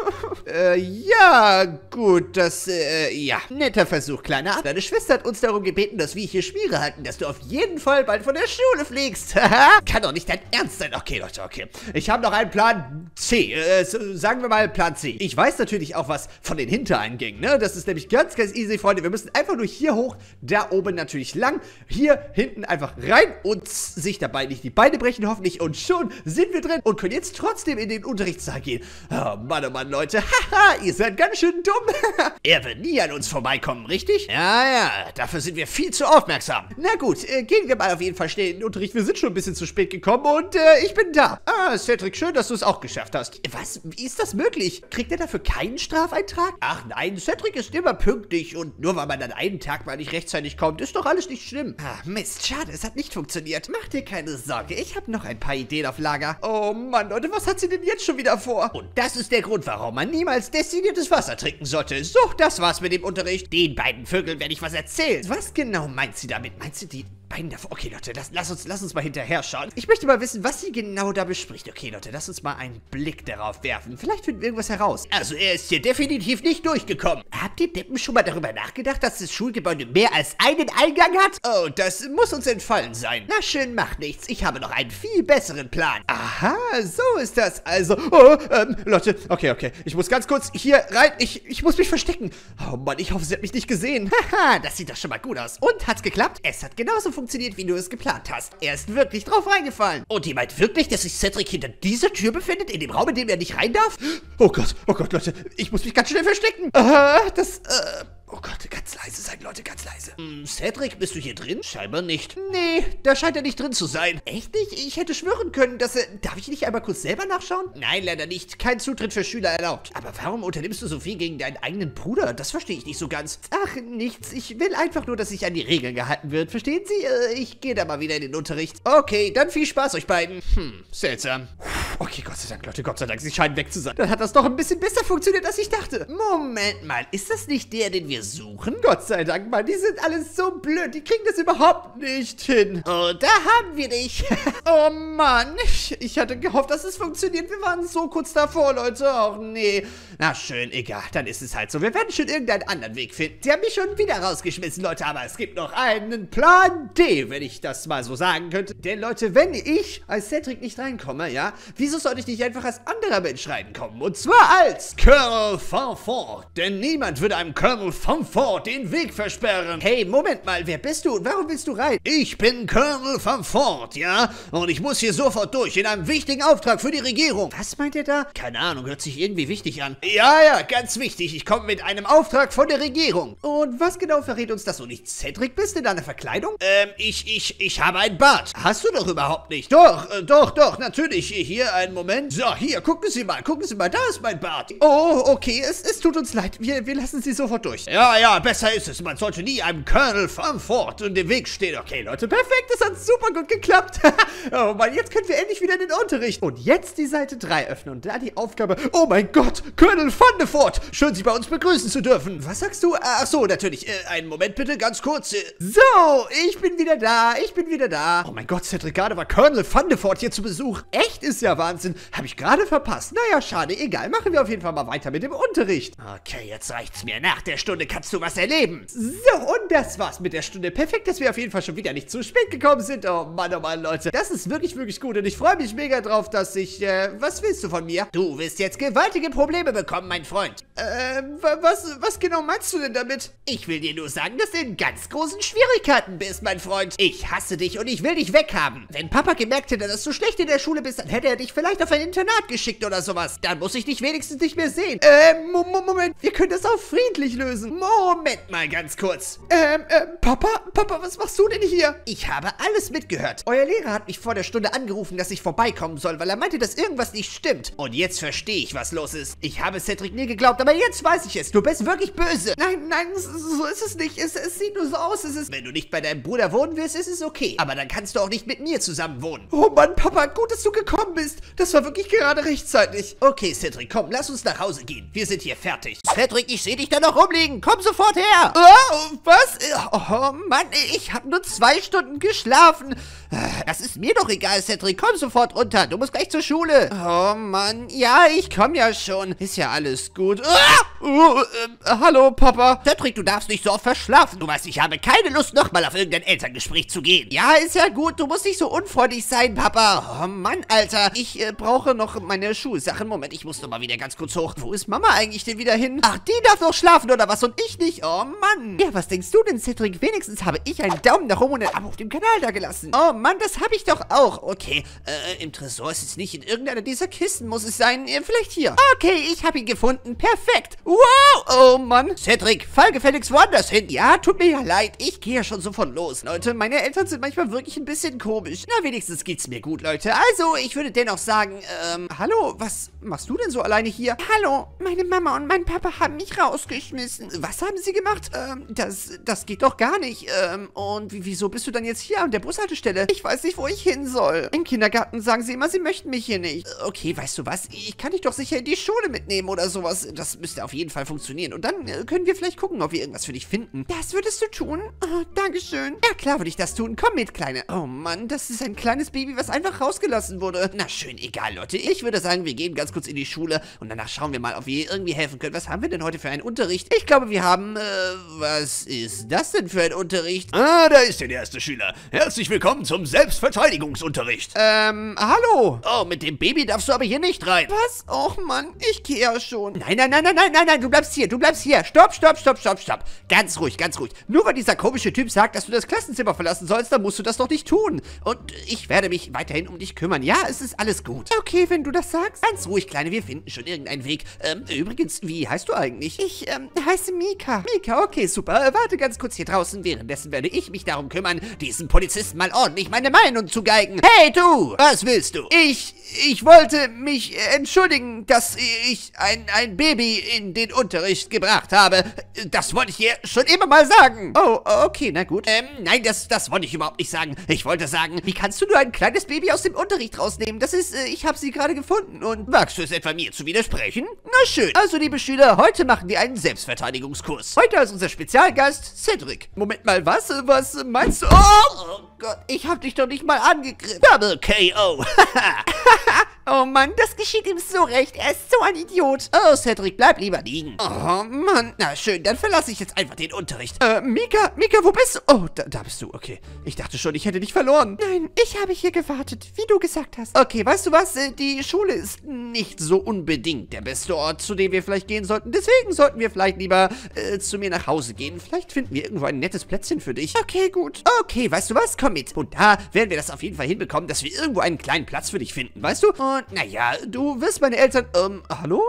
Ja, gut, ja. Netter Versuch, Kleiner. Deine Schwester hat uns darum gebeten, dass wir hier Schmiere halten, dass du auf jeden Fall bald von der Schule fliegst. Kann doch nicht dein Ernst sein. Okay, Leute, okay. Ich habe noch einen Plan C, sagen wir mal Plan C. Ich weiß natürlich auch was von den Hintereingängen, ne? Das ist nämlich ganz, ganz easy, Freunde. Wir müssen einfach nur hier hoch, da oben natürlich lang, hier hinten einfach rein und sich dabei nicht die Beine brechen, hoffentlich. Und schon sind wir drin und können jetzt trotzdem in den Unterrichtssaal gehen. Oh Mann, Leute. Haha, ihr seid ganz schön dumm. Er wird nie an uns vorbeikommen, richtig? Ja, dafür sind wir viel zu aufmerksam. Na gut, gehen wir mal auf jeden Fall schnell in den Unterricht. Wir sind schon ein bisschen zu spät gekommen und ich bin da. Ah, Cedric, schön, dass du es auch geschafft hast. Was? Wie ist das möglich? Kriegt er dafür keinen Strafeintrag? Ach nein, Cedric ist immer pünktlich und nur weil man an einem Tag mal nicht rechtzeitig kommt, ist doch alles nicht schlimm. Ah, Mist, schade, es hat nicht funktioniert. Mach dir keine Sorge, ich habe noch ein paar Ideen auf Lager. Oh Mann, Leute, was hat sie denn jetzt schon wieder vor? Und das ist der Grund, warum man niemals destilliertes Wasser trinken sollte. So, das war's mit dem Unterricht. Den beiden Vögeln werde ich was erzählen. Was genau meint sie damit? Meint sie die beiden davor? Okay, Leute, lass uns mal hinterher schauen. Ich möchte mal wissen, was sie genau da bespricht. Okay, Leute, lass uns mal einen Blick darauf werfen. Vielleicht finden wir irgendwas heraus. Also, er ist hier definitiv nicht durchgekommen. Habt ihr Deppen schon mal darüber nachgedacht, dass das Schulgebäude mehr als einen Eingang hat? Oh, das muss uns entfallen sein. Na schön, macht nichts. Ich habe noch einen viel besseren Plan. Aha, so ist das also. Oh, Leute, okay. Ich muss ganz kurz hier rein. Ich muss mich verstecken. Oh Mann, ich hoffe, sie hat mich nicht gesehen. Haha, das sieht doch schon mal gut aus. Und, hat's geklappt? Es hat genauso funktioniert, wie du es geplant hast. Er ist wirklich drauf reingefallen. Und ihr meint wirklich, dass sich Cedric hinter dieser Tür befindet, in dem Raum, in dem er nicht rein darf? Oh Gott, Leute, ich muss mich ganz schnell verstecken. Oh Gott, ganz leise sein, Leute, ganz leise. Cedric, bist du hier drin? Scheinbar nicht. Nee, da scheint er nicht drin zu sein. Echt nicht? Ich hätte schwören können, dass er... Darf ich nicht einmal kurz selber nachschauen? Nein, leider nicht. Kein Zutritt für Schüler erlaubt. Aber warum unternimmst du so viel gegen deinen eigenen Bruder? Das verstehe ich nicht so ganz. Ach, nichts. Ich will einfach nur, dass sich an die Regeln gehalten wird. Verstehen Sie? Ich gehe da mal wieder in den Unterricht. Okay, dann viel Spaß euch beiden. Seltsam. Okay, Gott sei Dank, Leute, Gott sei Dank. Sie scheinen weg zu sein. Dann hat das doch ein bisschen besser funktioniert, als ich dachte. Moment mal, ist das nicht der, den wir suchen? Gott sei Dank, Mann, die sind alles so blöd. Die kriegen das überhaupt nicht hin. Oh, da haben wir dich. Oh Mann, ich hatte gehofft, dass es funktioniert. Wir waren so kurz davor, Leute. Ach nee. Na schön, egal, dann ist es halt so. Wir werden schon irgendeinen anderen Weg finden. Sie haben mich schon wieder rausgeschmissen, Leute, aber es gibt noch einen Plan D, wenn ich das mal so sagen könnte. Denn, Leute, wenn ich als Cedric nicht reinkomme, ja, wieso sollte ich nicht einfach als anderer Mensch reinkommen? Und zwar als Colonel Fanfort. Denn niemand würde einem Colonel Fanfort den Weg versperren. Hey, Moment mal, wer bist du und warum willst du rein? Ich bin Colonel Fanfort, ja? Und ich muss hier sofort durch, in einem wichtigen Auftrag für die Regierung. Was meint ihr da? Keine Ahnung, hört sich irgendwie wichtig an. Ja, ganz wichtig. Ich komme mit einem Auftrag von der Regierung. Und was genau verrät uns, dass du nicht Cedric bist in deiner Verkleidung? Ich habe einen Bart. Hast du doch überhaupt nicht. Doch, natürlich. Hier, einen Moment. So, hier, gucken Sie mal, da ist mein Bart. Oh, okay, es tut uns leid. Wir lassen Sie sofort durch. Ja, besser ist es. Man sollte nie einem Colonel Fanfort in den Weg stehen. Okay, Leute, perfekt, das hat super gut geklappt. Oh Mann, jetzt können wir endlich wieder in den Unterricht. Und jetzt die Seite 3 öffnen und da die Aufgabe... Oh mein Gott, Colonel Fanfort, schön Sie bei uns begrüßen zu dürfen. Was sagst du? Ach so, natürlich. Einen Moment bitte, ganz kurz. So, ich bin wieder da. Oh mein Gott, Cedric, gerade war Colonel Fanfort hier zu Besuch. Echt, ist ja Wahnsinn. Habe ich gerade verpasst. Naja, schade, egal. Machen wir auf jeden Fall mal weiter mit dem Unterricht. Okay, jetzt reicht's mir. Nach der Stunde kannst du was erleben. So, und das war's mit der Stunde. Perfekt, dass wir auf jeden Fall schon wieder nicht zu spät gekommen sind. Oh Mann, Leute. Das ist wirklich, wirklich gut und ich freue mich mega drauf, dass ich, was willst du von mir? Du wirst jetzt gewaltige Probleme bekommen, mein Freund. Was genau meinst du denn damit? Ich will dir nur sagen, dass du in ganz großen Schwierigkeiten bist, mein Freund. Ich hasse dich und ich will dich weghaben. Wenn Papa gemerkt hätte, dass du schlecht in der Schule bist, dann hätte er dich vielleicht auf ein Internat geschickt oder sowas. Dann muss ich dich wenigstens nicht mehr sehen. Moment, wir können das auch friedlich lösen. Moment mal ganz kurz. Papa, was machst du denn hier? Ich habe alles mitgehört. Euer Lehrer hat mich vor der Stunde angerufen, dass ich vorbeikommen soll, weil er meinte, dass irgendwas nicht stimmt. Und jetzt verstehe ich, was los ist. Ich habe Cedric nie geglaubt, aber jetzt weiß ich es. Du bist wirklich böse. Nein, so ist es nicht. Es sieht nur so aus. Wenn du nicht bei deinem Bruder wohnen willst, ist es okay. Aber dann kannst du auch nicht mit mir zusammen wohnen. Oh Mann, Papa, gut, dass du gekommen bist. Das war wirklich gerade rechtzeitig. Okay, Cedric, komm, lass uns nach Hause gehen. Wir sind hier fertig. Cedric, ich sehe dich da noch rumliegen. Komm sofort her. Oh, was? Oh Mann, ich habe nur 2 Stunden geschlafen. Das ist mir doch egal, Cedric. Komm sofort runter. Du musst gleich zur Schule. Oh Mann, ja, ich komme ja schon. Ist ja alles gut. Hallo, Papa. Cedric, du darfst nicht so oft verschlafen. Du weißt, ich habe keine Lust, nochmal auf irgendein Elterngespräch zu gehen. Ja, ist ja gut. Du musst nicht so unfreundlich sein, Papa. Oh Mann, Alter. ich brauche noch meine Schulsachen. Moment, ich muss noch mal wieder ganz kurz hoch. Wo ist Mama eigentlich denn wieder hin? Ach, die darf noch schlafen oder was und ich nicht? Oh Mann. Ja, was denkst du denn, Cedric? Wenigstens habe ich einen Daumen nach oben und ein Abo auf dem Kanal da gelassen. Oh Mann, das habe ich doch auch. Okay, im Tresor ist es nicht. In irgendeiner dieser Kisten muss es sein. Vielleicht hier. Okay, ich habe ihn gefunden. Perfekt. Wow. Oh Mann. Cedric, fall gefälligst woanders hin. Ja, tut mir ja leid. Ich gehe ja schon sofort los. Leute, meine Eltern sind manchmal wirklich ein bisschen komisch. Na, wenigstens geht's mir gut, Leute. Also, ich würde dennoch sagen, hallo, was machst du denn so alleine hier? Hallo, meine Mama und mein Papa haben mich rausgeschmissen. Was haben sie gemacht? Das geht doch gar nicht. Und wieso bist du dann jetzt hier an der Bushaltestelle? Ich weiß nicht, wo ich hin soll. Im Kindergarten sagen sie immer, sie möchten mich hier nicht. Okay, weißt du was? Ich kann dich doch sicher in die Schule mitnehmen oder sowas. Das müsste auf jeden Fall funktionieren. Und dann können wir vielleicht gucken, ob wir irgendwas für dich finden. Das würdest du tun? Oh, Dankeschön. Ja, klar würde ich das tun. Komm mit, Kleine. Oh Mann, das ist ein kleines Baby, was einfach rausgelassen wurde. Na schön, egal, Leute. Ich würde sagen, wir gehen ganz kurz in die Schule und danach schauen wir mal, ob wir irgendwie helfen können. Was haben wir denn heute für einen Unterricht? Ich glaube, wir haben, was ist das denn für ein Unterricht? Ah, da ist der erste Schüler. Herzlich willkommen zum Selbstverteidigungsunterricht. Hallo. Oh, mit dem Baby darfst du aber hier nicht rein. Was? Och Mann, ich gehe ja schon. Nein, du bleibst hier, Stopp. Ganz ruhig. Nur weil dieser komische Typ sagt, dass du das Klassenzimmer verlassen sollst, dann musst du das doch nicht tun. Und ich werde mich weiterhin um dich kümmern. Ja, es ist alles gut. Okay, wenn du das sagst. Ganz ruhig, Kleine, wir finden schon irgendeinen Weg. Übrigens, wie heißt du eigentlich? Ich, heiße Mika. Mika, okay, super. Warte ganz kurz hier draußen. Währenddessen werde ich mich darum kümmern, diesen Polizisten mal ordentlich meine Meinung zu geigen. Hey, du! Was willst du? Ich wollte mich entschuldigen, dass ich ein Baby in den Unterricht gebracht habe. Das wollte ich dir schon immer mal sagen. Oh, okay, na gut. Nein, das wollte ich überhaupt nicht sagen. Ich wollte sagen, wie kannst du nur ein kleines Baby aus dem Unterricht rausnehmen? Das ist, ich habe sie gerade gefunden und... Wagst du es etwa mir zu widersprechen? Na schön. Also, liebe Schüler, heute machen wir einen Selbstverteidigungskurs. Heute als unser Spezialgast Cedric. Moment mal, was? Was meinst du? Oh Gott, ich hab dich doch nicht mal angegriffen. Double KO. Oh Mann, das geschieht ihm so recht. Er ist so ein Idiot. Oh, Cedric, bleib lieber liegen. Oh Mann. Na schön, dann verlasse ich jetzt einfach den Unterricht. Mika, wo bist du? Oh, da bist du, okay. Ich dachte schon, ich hätte dich verloren. Nein, ich habe hier gewartet, wie du gesagt hast. Okay, weißt du was? Die Schule ist nicht so unbedingt der beste Ort, zu dem wir vielleicht gehen sollten. Deswegen sollten wir vielleicht lieber zu mir nach Hause gehen. Vielleicht finden wir irgendwo ein nettes Plätzchen für dich. Okay, gut. Okay, weißt du was? Komm mit. Und da werden wir das auf jeden Fall hinbekommen, dass wir irgendwo einen kleinen Platz für dich finden, weißt du? Und naja, du wirst meine Eltern... hallo?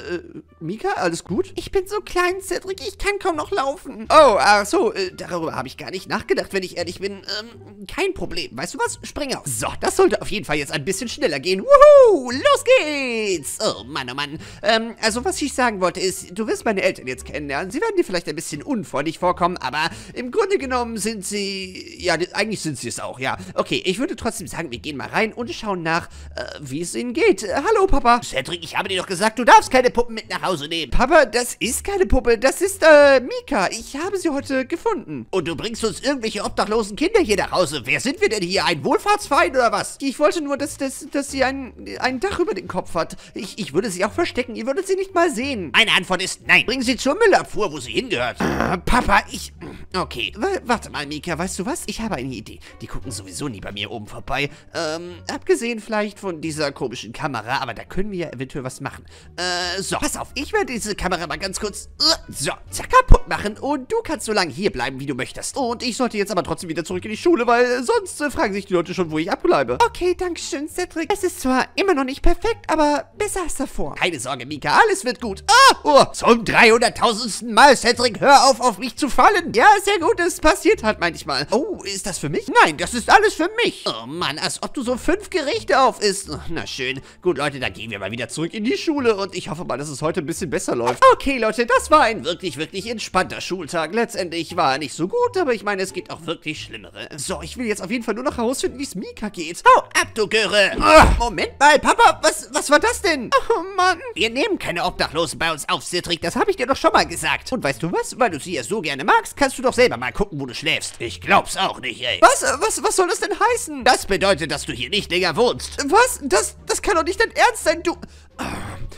Mika, alles gut? Ich bin so klein, Cedric, ich kann kaum noch laufen. Oh, ach so, darüber habe ich gar nicht nachgedacht, wenn ich ehrlich bin. Kein Problem. Weißt du was? Spring auf. So, das sollte auf jeden Fall jetzt ein bisschen schneller gehen. Wuhu, los geht's. Oh Mann, oh Mann. Also was ich sagen wollte ist, du wirst meine Eltern jetzt kennenlernen. Sie werden dir vielleicht ein bisschen unfreundlich vorkommen, aber im Grunde genommen sind sie... Ja, eigentlich sind sie es auch, ja. Okay, ich würde trotzdem sagen, wir gehen mal rein und schauen nach, wie es ihnen geht. Hallo, Papa. Cedric, ich habe dir doch gesagt, du darfst keine Puppen mit nach Hause nehmen. Papa, das ist keine Puppe, das ist, Mika. Ich habe sie heute gefunden. Und du bringst uns irgendwelche obdachlosen Kinder hier nach Hause. Wer sind wir denn hier? Ein Wohlfahrtsverein oder was? Ich wollte nur, dass sie ein Dach über den Kopf hat. Ich würde sie auch verstecken. Ihr würdet sie nicht mal sehen. Meine Antwort ist nein. Bring sie zur Müllabfuhr, wo sie hingehört. Papa, okay. Warte mal, Mika, weißt du was? Ich habe eine Idee. Die gucken sowieso nie bei mir oben vorbei. Abgesehen vielleicht von dieser komischen Kamera, aber da können wir ja eventuell was machen. So, pass auf, ich werde diese Kamera mal ganz kurz, zack, kaputt machen und du kannst so lange hier bleiben, wie du möchtest. Und ich sollte jetzt aber trotzdem wieder zurück in die Schule, weil sonst fragen sich die Leute schon, wo ich abbleibe. Okay, danke schön, Cedric. Es ist zwar immer noch nicht perfekt, aber besser als davor. Keine Sorge, Mika, alles wird gut. Zum 300.000. Mal, Cedric, hör auf mich zu fallen. Ja, sehr gut, es passiert halt manchmal. Oh, ist das für mich? Nein, das ist alles für mich. Oh Mann, als ob du so 5 Gerichte auf isst. Na schön. Gut, Leute, dann gehen wir mal wieder zurück in die Schule und ich hoffe mal, dass es heute ein bisschen besser läuft. Okay, Leute, das war ein wirklich, wirklich entspannter Schultag. Letztendlich war er nicht so gut, aber ich meine, es gibt auch wirklich Schlimmere. So, ich will jetzt auf jeden Fall nur noch herausfinden, wie es Mika geht. Hau ab, du Göre. Moment mal, Papa, was war das denn? Oh Mann. Wir nehmen keine Obdachlosen bei uns auf, Cedric, das habe ich dir doch schon mal gesagt. Und weißt du was? Weil du sie ja so gerne magst, kannst du doch selber mal gucken, wo du schläfst. Ich glaub's auch nicht, ey. Was soll das denn heißen? Das bedeutet, dass du hier nicht länger wohnst. Was? Das kann doch nicht dein Ernst sein, du... Okay,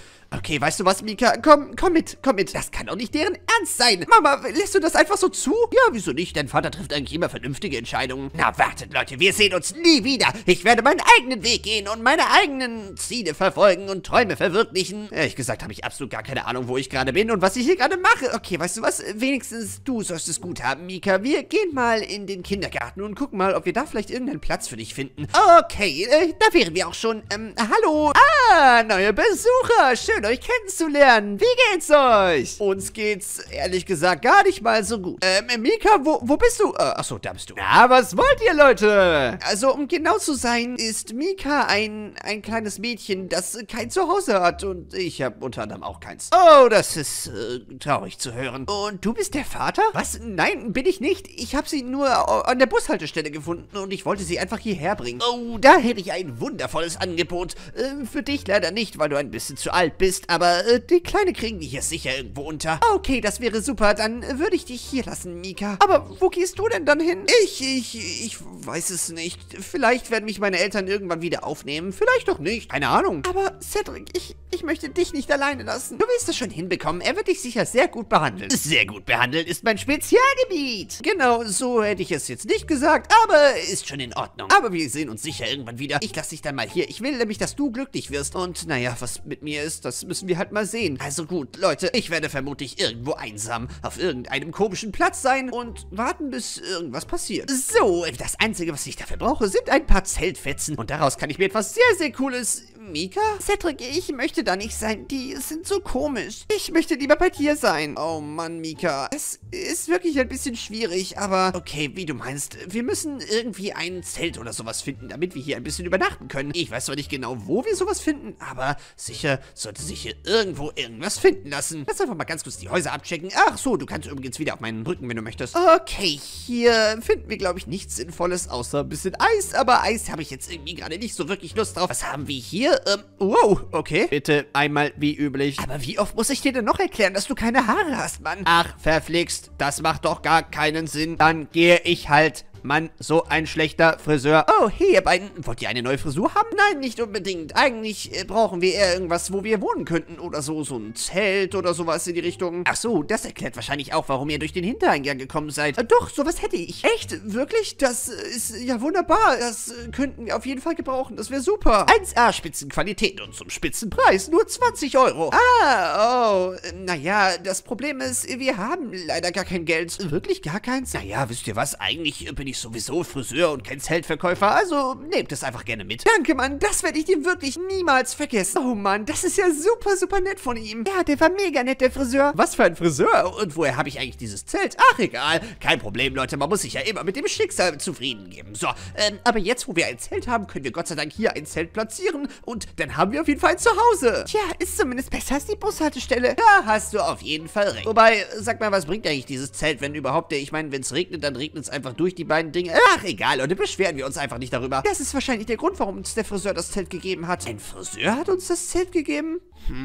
Okay, weißt du was, Mika? Komm mit. Das kann doch nicht deren Ernst sein. Mama, lässt du das einfach so zu? Ja, wieso nicht? Dein Vater trifft eigentlich immer vernünftige Entscheidungen. Na, wartet, Leute, wir sehen uns nie wieder. Ich werde meinen eigenen Weg gehen und meine eigenen Ziele verfolgen und Träume verwirklichen. Ehrlich gesagt habe ich absolut gar keine Ahnung, wo ich gerade bin und was ich hier gerade mache. Okay, weißt du was? Wenigstens du sollst es gut haben, Mika. Wir gehen mal in den Kindergarten und gucken mal, ob wir da vielleicht irgendeinen Platz für dich finden. Okay, da wären wir auch schon. Hallo. Ah, neue Besucher. Schön, euch kennenzulernen. Wie geht's euch? Uns geht's, ehrlich gesagt, gar nicht mal so gut. Mika, wo bist du? Achso, da bist du. Na, was wollt ihr, Leute? Also, um genau zu sein, ist Mika ein kleines Mädchen, das kein Zuhause hat. Und ich habe unter anderem auch keins. Oh, das ist traurig zu hören. Und du bist der Vater? Was? Nein, bin ich nicht. Ich habe sie nur an der Bushaltestelle gefunden und ich wollte sie einfach hierher bringen. Oh, da hätte ich ein wundervolles Angebot. Für dich leider nicht, weil du ein bisschen zu alt bist, aber die Kleine kriegen wir hier sicher irgendwo unter. Okay, das wäre super. Dann würde ich dich hier lassen, Mika. Aber wo gehst du denn dann hin? Ich weiß es nicht. Vielleicht werden mich meine Eltern irgendwann wieder aufnehmen. Vielleicht doch nicht. Keine Ahnung. Aber Cedric, ich möchte dich nicht alleine lassen. Du wirst das schon hinbekommen. Er wird dich sicher sehr gut behandeln. Sehr gut behandelt ist mein Spezialgebiet. Genau, so hätte ich es jetzt nicht gesagt, aber ist schon in Ordnung. Aber wir sehen uns sicher irgendwann wieder. Ich lasse dich dann mal hier. Ich will nämlich, dass du glücklich wirst. Und naja, was mit mir ist, das müssen wir halt mal sehen. Also gut, Leute, ich werde vermutlich irgendwo einsam auf irgendeinem komischen Platz sein und warten, bis irgendwas passiert. So, das Einzige, was ich dafür brauche, sind ein paar Zeltfetzen. Und daraus kann ich mir etwas sehr, sehr Cooles... Mika? Cedric, ich möchte da nicht sein. Die sind so komisch. Ich möchte lieber bei dir sein. Oh Mann, Mika. Es ist wirklich ein bisschen schwierig, aber okay, wie du meinst. Wir müssen irgendwie ein Zelt oder sowas finden, damit wir hier ein bisschen übernachten können. Ich weiß zwar nicht genau, wo wir sowas finden, aber sicher sollte sich hier irgendwo irgendwas finden lassen. Lass einfach mal ganz kurz die Häuser abchecken. Ach so, du kannst übrigens wieder auf meinen Rücken, wenn du möchtest. Okay, hier finden wir, glaube ich, nichts Sinnvolles, außer ein bisschen Eis. Aber Eis habe ich jetzt irgendwie gerade nicht so wirklich Lust drauf. Was haben wir hier? Wow, okay. Bitte einmal wie üblich. Aber wie oft muss ich dir denn noch erklären, dass du keine Haare hast, Mann? Ach, verflixt. Das macht doch gar keinen Sinn. Dann gehe ich halt. Mann, so ein schlechter Friseur. Oh, hey, ihr beiden. Wollt ihr eine neue Frisur haben? Nein, nicht unbedingt. Eigentlich brauchen wir eher irgendwas, wo wir wohnen könnten. Oder so ein Zelt oder sowas in die Richtung. Ach so, das erklärt wahrscheinlich auch, warum ihr durch den Hintereingang gekommen seid. Doch, sowas hätte ich. Echt? Wirklich? Das ist ja wunderbar. Das könnten wir auf jeden Fall gebrauchen. Das wäre super. 1A Spitzenqualität und zum Spitzenpreis. Nur 20 Euro. Ah, oh. Naja, das Problem ist, wir haben leider gar kein Geld. Wirklich gar keins? Naja, wisst ihr was? Eigentlich bin ich sowieso Friseur und kein Zeltverkäufer, also nehmt es einfach gerne mit. Danke, Mann, das werde ich dir wirklich niemals vergessen. Oh, Mann, das ist ja super, super nett von ihm. Ja, der war mega nett, der Friseur. Was für ein Friseur? Und woher habe ich eigentlich dieses Zelt? Ach, egal. Kein Problem, Leute, man muss sich ja immer mit dem Schicksal zufrieden geben. So, aber jetzt, wo wir ein Zelt haben, können wir Gott sei Dank hier ein Zelt platzieren und dann haben wir auf jeden Fall ein Zuhause. Tja, ist zumindest besser als die Bushaltestelle. Da hast du auf jeden Fall recht. Wobei, sag mal, was bringt eigentlich dieses Zelt, wenn überhaupt? Ich meine, wenn es regnet, dann regnet es einfach durch die beiden Dinge. Ach, egal, Leute, beschweren wir uns einfach nicht darüber. Das ist wahrscheinlich der Grund, warum uns der Friseur das Zelt gegeben hat. Ein Friseur hat uns das Zelt gegeben?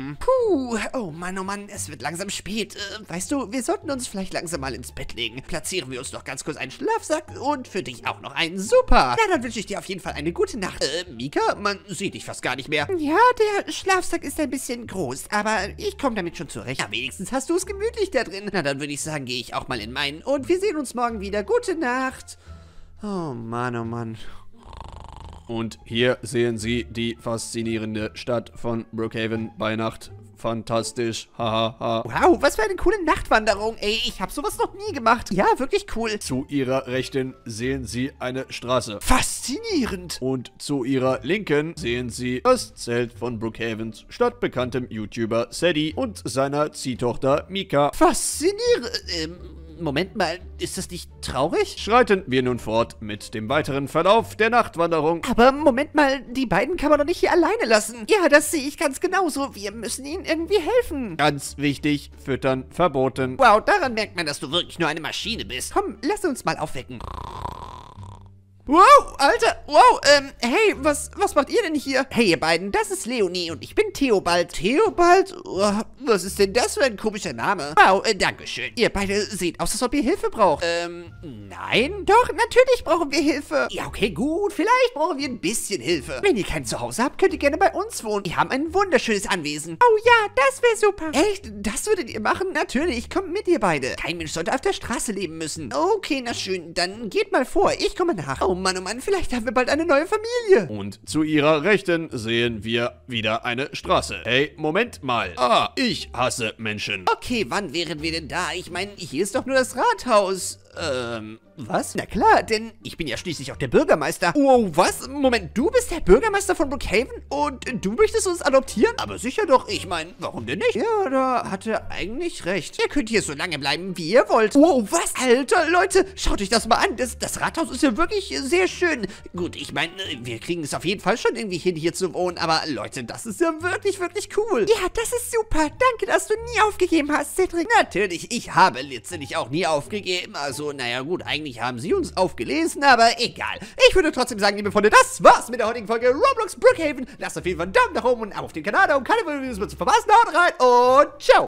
Puh, oh Mann, es wird langsam spät. Weißt du, wir sollten uns vielleicht langsam mal ins Bett legen. Platzieren wir uns noch ganz kurz einen Schlafsack und für dich auch noch einen. Super. Ja, dann wünsche ich dir auf jeden Fall eine gute Nacht. Mika, man sieht dich fast gar nicht mehr. Ja, der Schlafsack ist ein bisschen groß, aber ich komme damit schon zurecht. Ja, wenigstens hast du es gemütlich da drin. Na, dann würde ich sagen, gehe ich auch mal in meinen und wir sehen uns morgen wieder. Gute Nacht. Oh Mann, oh Mann. Und hier sehen Sie die faszinierende Stadt von Brookhaven bei Nacht. Fantastisch. Hahaha. Wow, was für eine coole Nachtwanderung. Ey, ich habe sowas noch nie gemacht. Ja, wirklich cool. Zu Ihrer Rechten sehen Sie eine Straße. Faszinierend. Und zu Ihrer Linken sehen Sie das Zelt von Brookhavens stadtbekanntem YouTuber Sadie und seiner Ziehtochter Mika. Faszinierend. Moment mal, ist das nicht traurig? Schreiten wir nun fort mit dem weiteren Verlauf der Nachtwanderung. Aber Moment mal, die beiden kann man doch nicht hier alleine lassen. Ja, das sehe ich ganz genauso. Wir müssen ihnen irgendwie helfen. Ganz wichtig, füttern verboten. Wow, daran merkt man, dass du wirklich nur eine Maschine bist. Komm, lass uns mal aufwecken. Wow, Alter, wow, hey, was macht ihr denn hier? Hey, ihr beiden, das ist Leonie und ich bin Theobald. Theobald? Oh, was ist denn das für ein komischer Name? Wow, dankeschön. Ihr beide seht aus, als ob ihr Hilfe braucht. Nein? Doch, natürlich brauchen wir Hilfe. Ja, okay, gut. Vielleicht brauchen wir ein bisschen Hilfe. Wenn ihr kein Zuhause habt, könnt ihr gerne bei uns wohnen. Wir haben ein wunderschönes Anwesen. Oh ja, das wäre super. Echt? Das würdet ihr machen? Natürlich, kommt mit, ihr beide. Kein Mensch sollte auf der Straße leben müssen. Okay, na schön, dann geht mal vor. Ich komme nach. Oh Mann, vielleicht haben wir bald eine neue Familie. Und zu ihrer Rechten sehen wir wieder eine Straße. Hey, Moment mal. Ah, ich hasse Menschen. Okay, wann wären wir denn da? Ich meine, hier ist doch nur das Rathaus. Was? Na klar, denn ich bin ja schließlich auch der Bürgermeister. Wow, was? Moment, du bist der Bürgermeister von Brookhaven und du möchtest uns adoptieren? Aber sicher doch, ich meine, warum denn nicht? Ja, da hat er eigentlich recht. Ihr könnt hier so lange bleiben, wie ihr wollt. Wow, was? Alter, Leute, schaut euch das mal an. Das Rathaus ist ja wirklich sehr schön. Gut, ich meine, wir kriegen es auf jeden Fall schon irgendwie hin, hier zu wohnen, aber Leute, das ist ja wirklich, wirklich cool. Ja, das ist super. Danke, dass du nie aufgegeben hast, Cedric. Natürlich, ich habe letztendlich auch nie aufgegeben. Also, naja, gut, eigentlich haben sie uns aufgelesen, aber egal. Ich würde trotzdem sagen, liebe Freunde, das war's mit der heutigen Folge Roblox Brookhaven. Lasst auf jeden Fall einen Daumen nach oben und ein Abo auf den Kanal, um keine Videos mehr zu verpassen. Haut rein und ciao.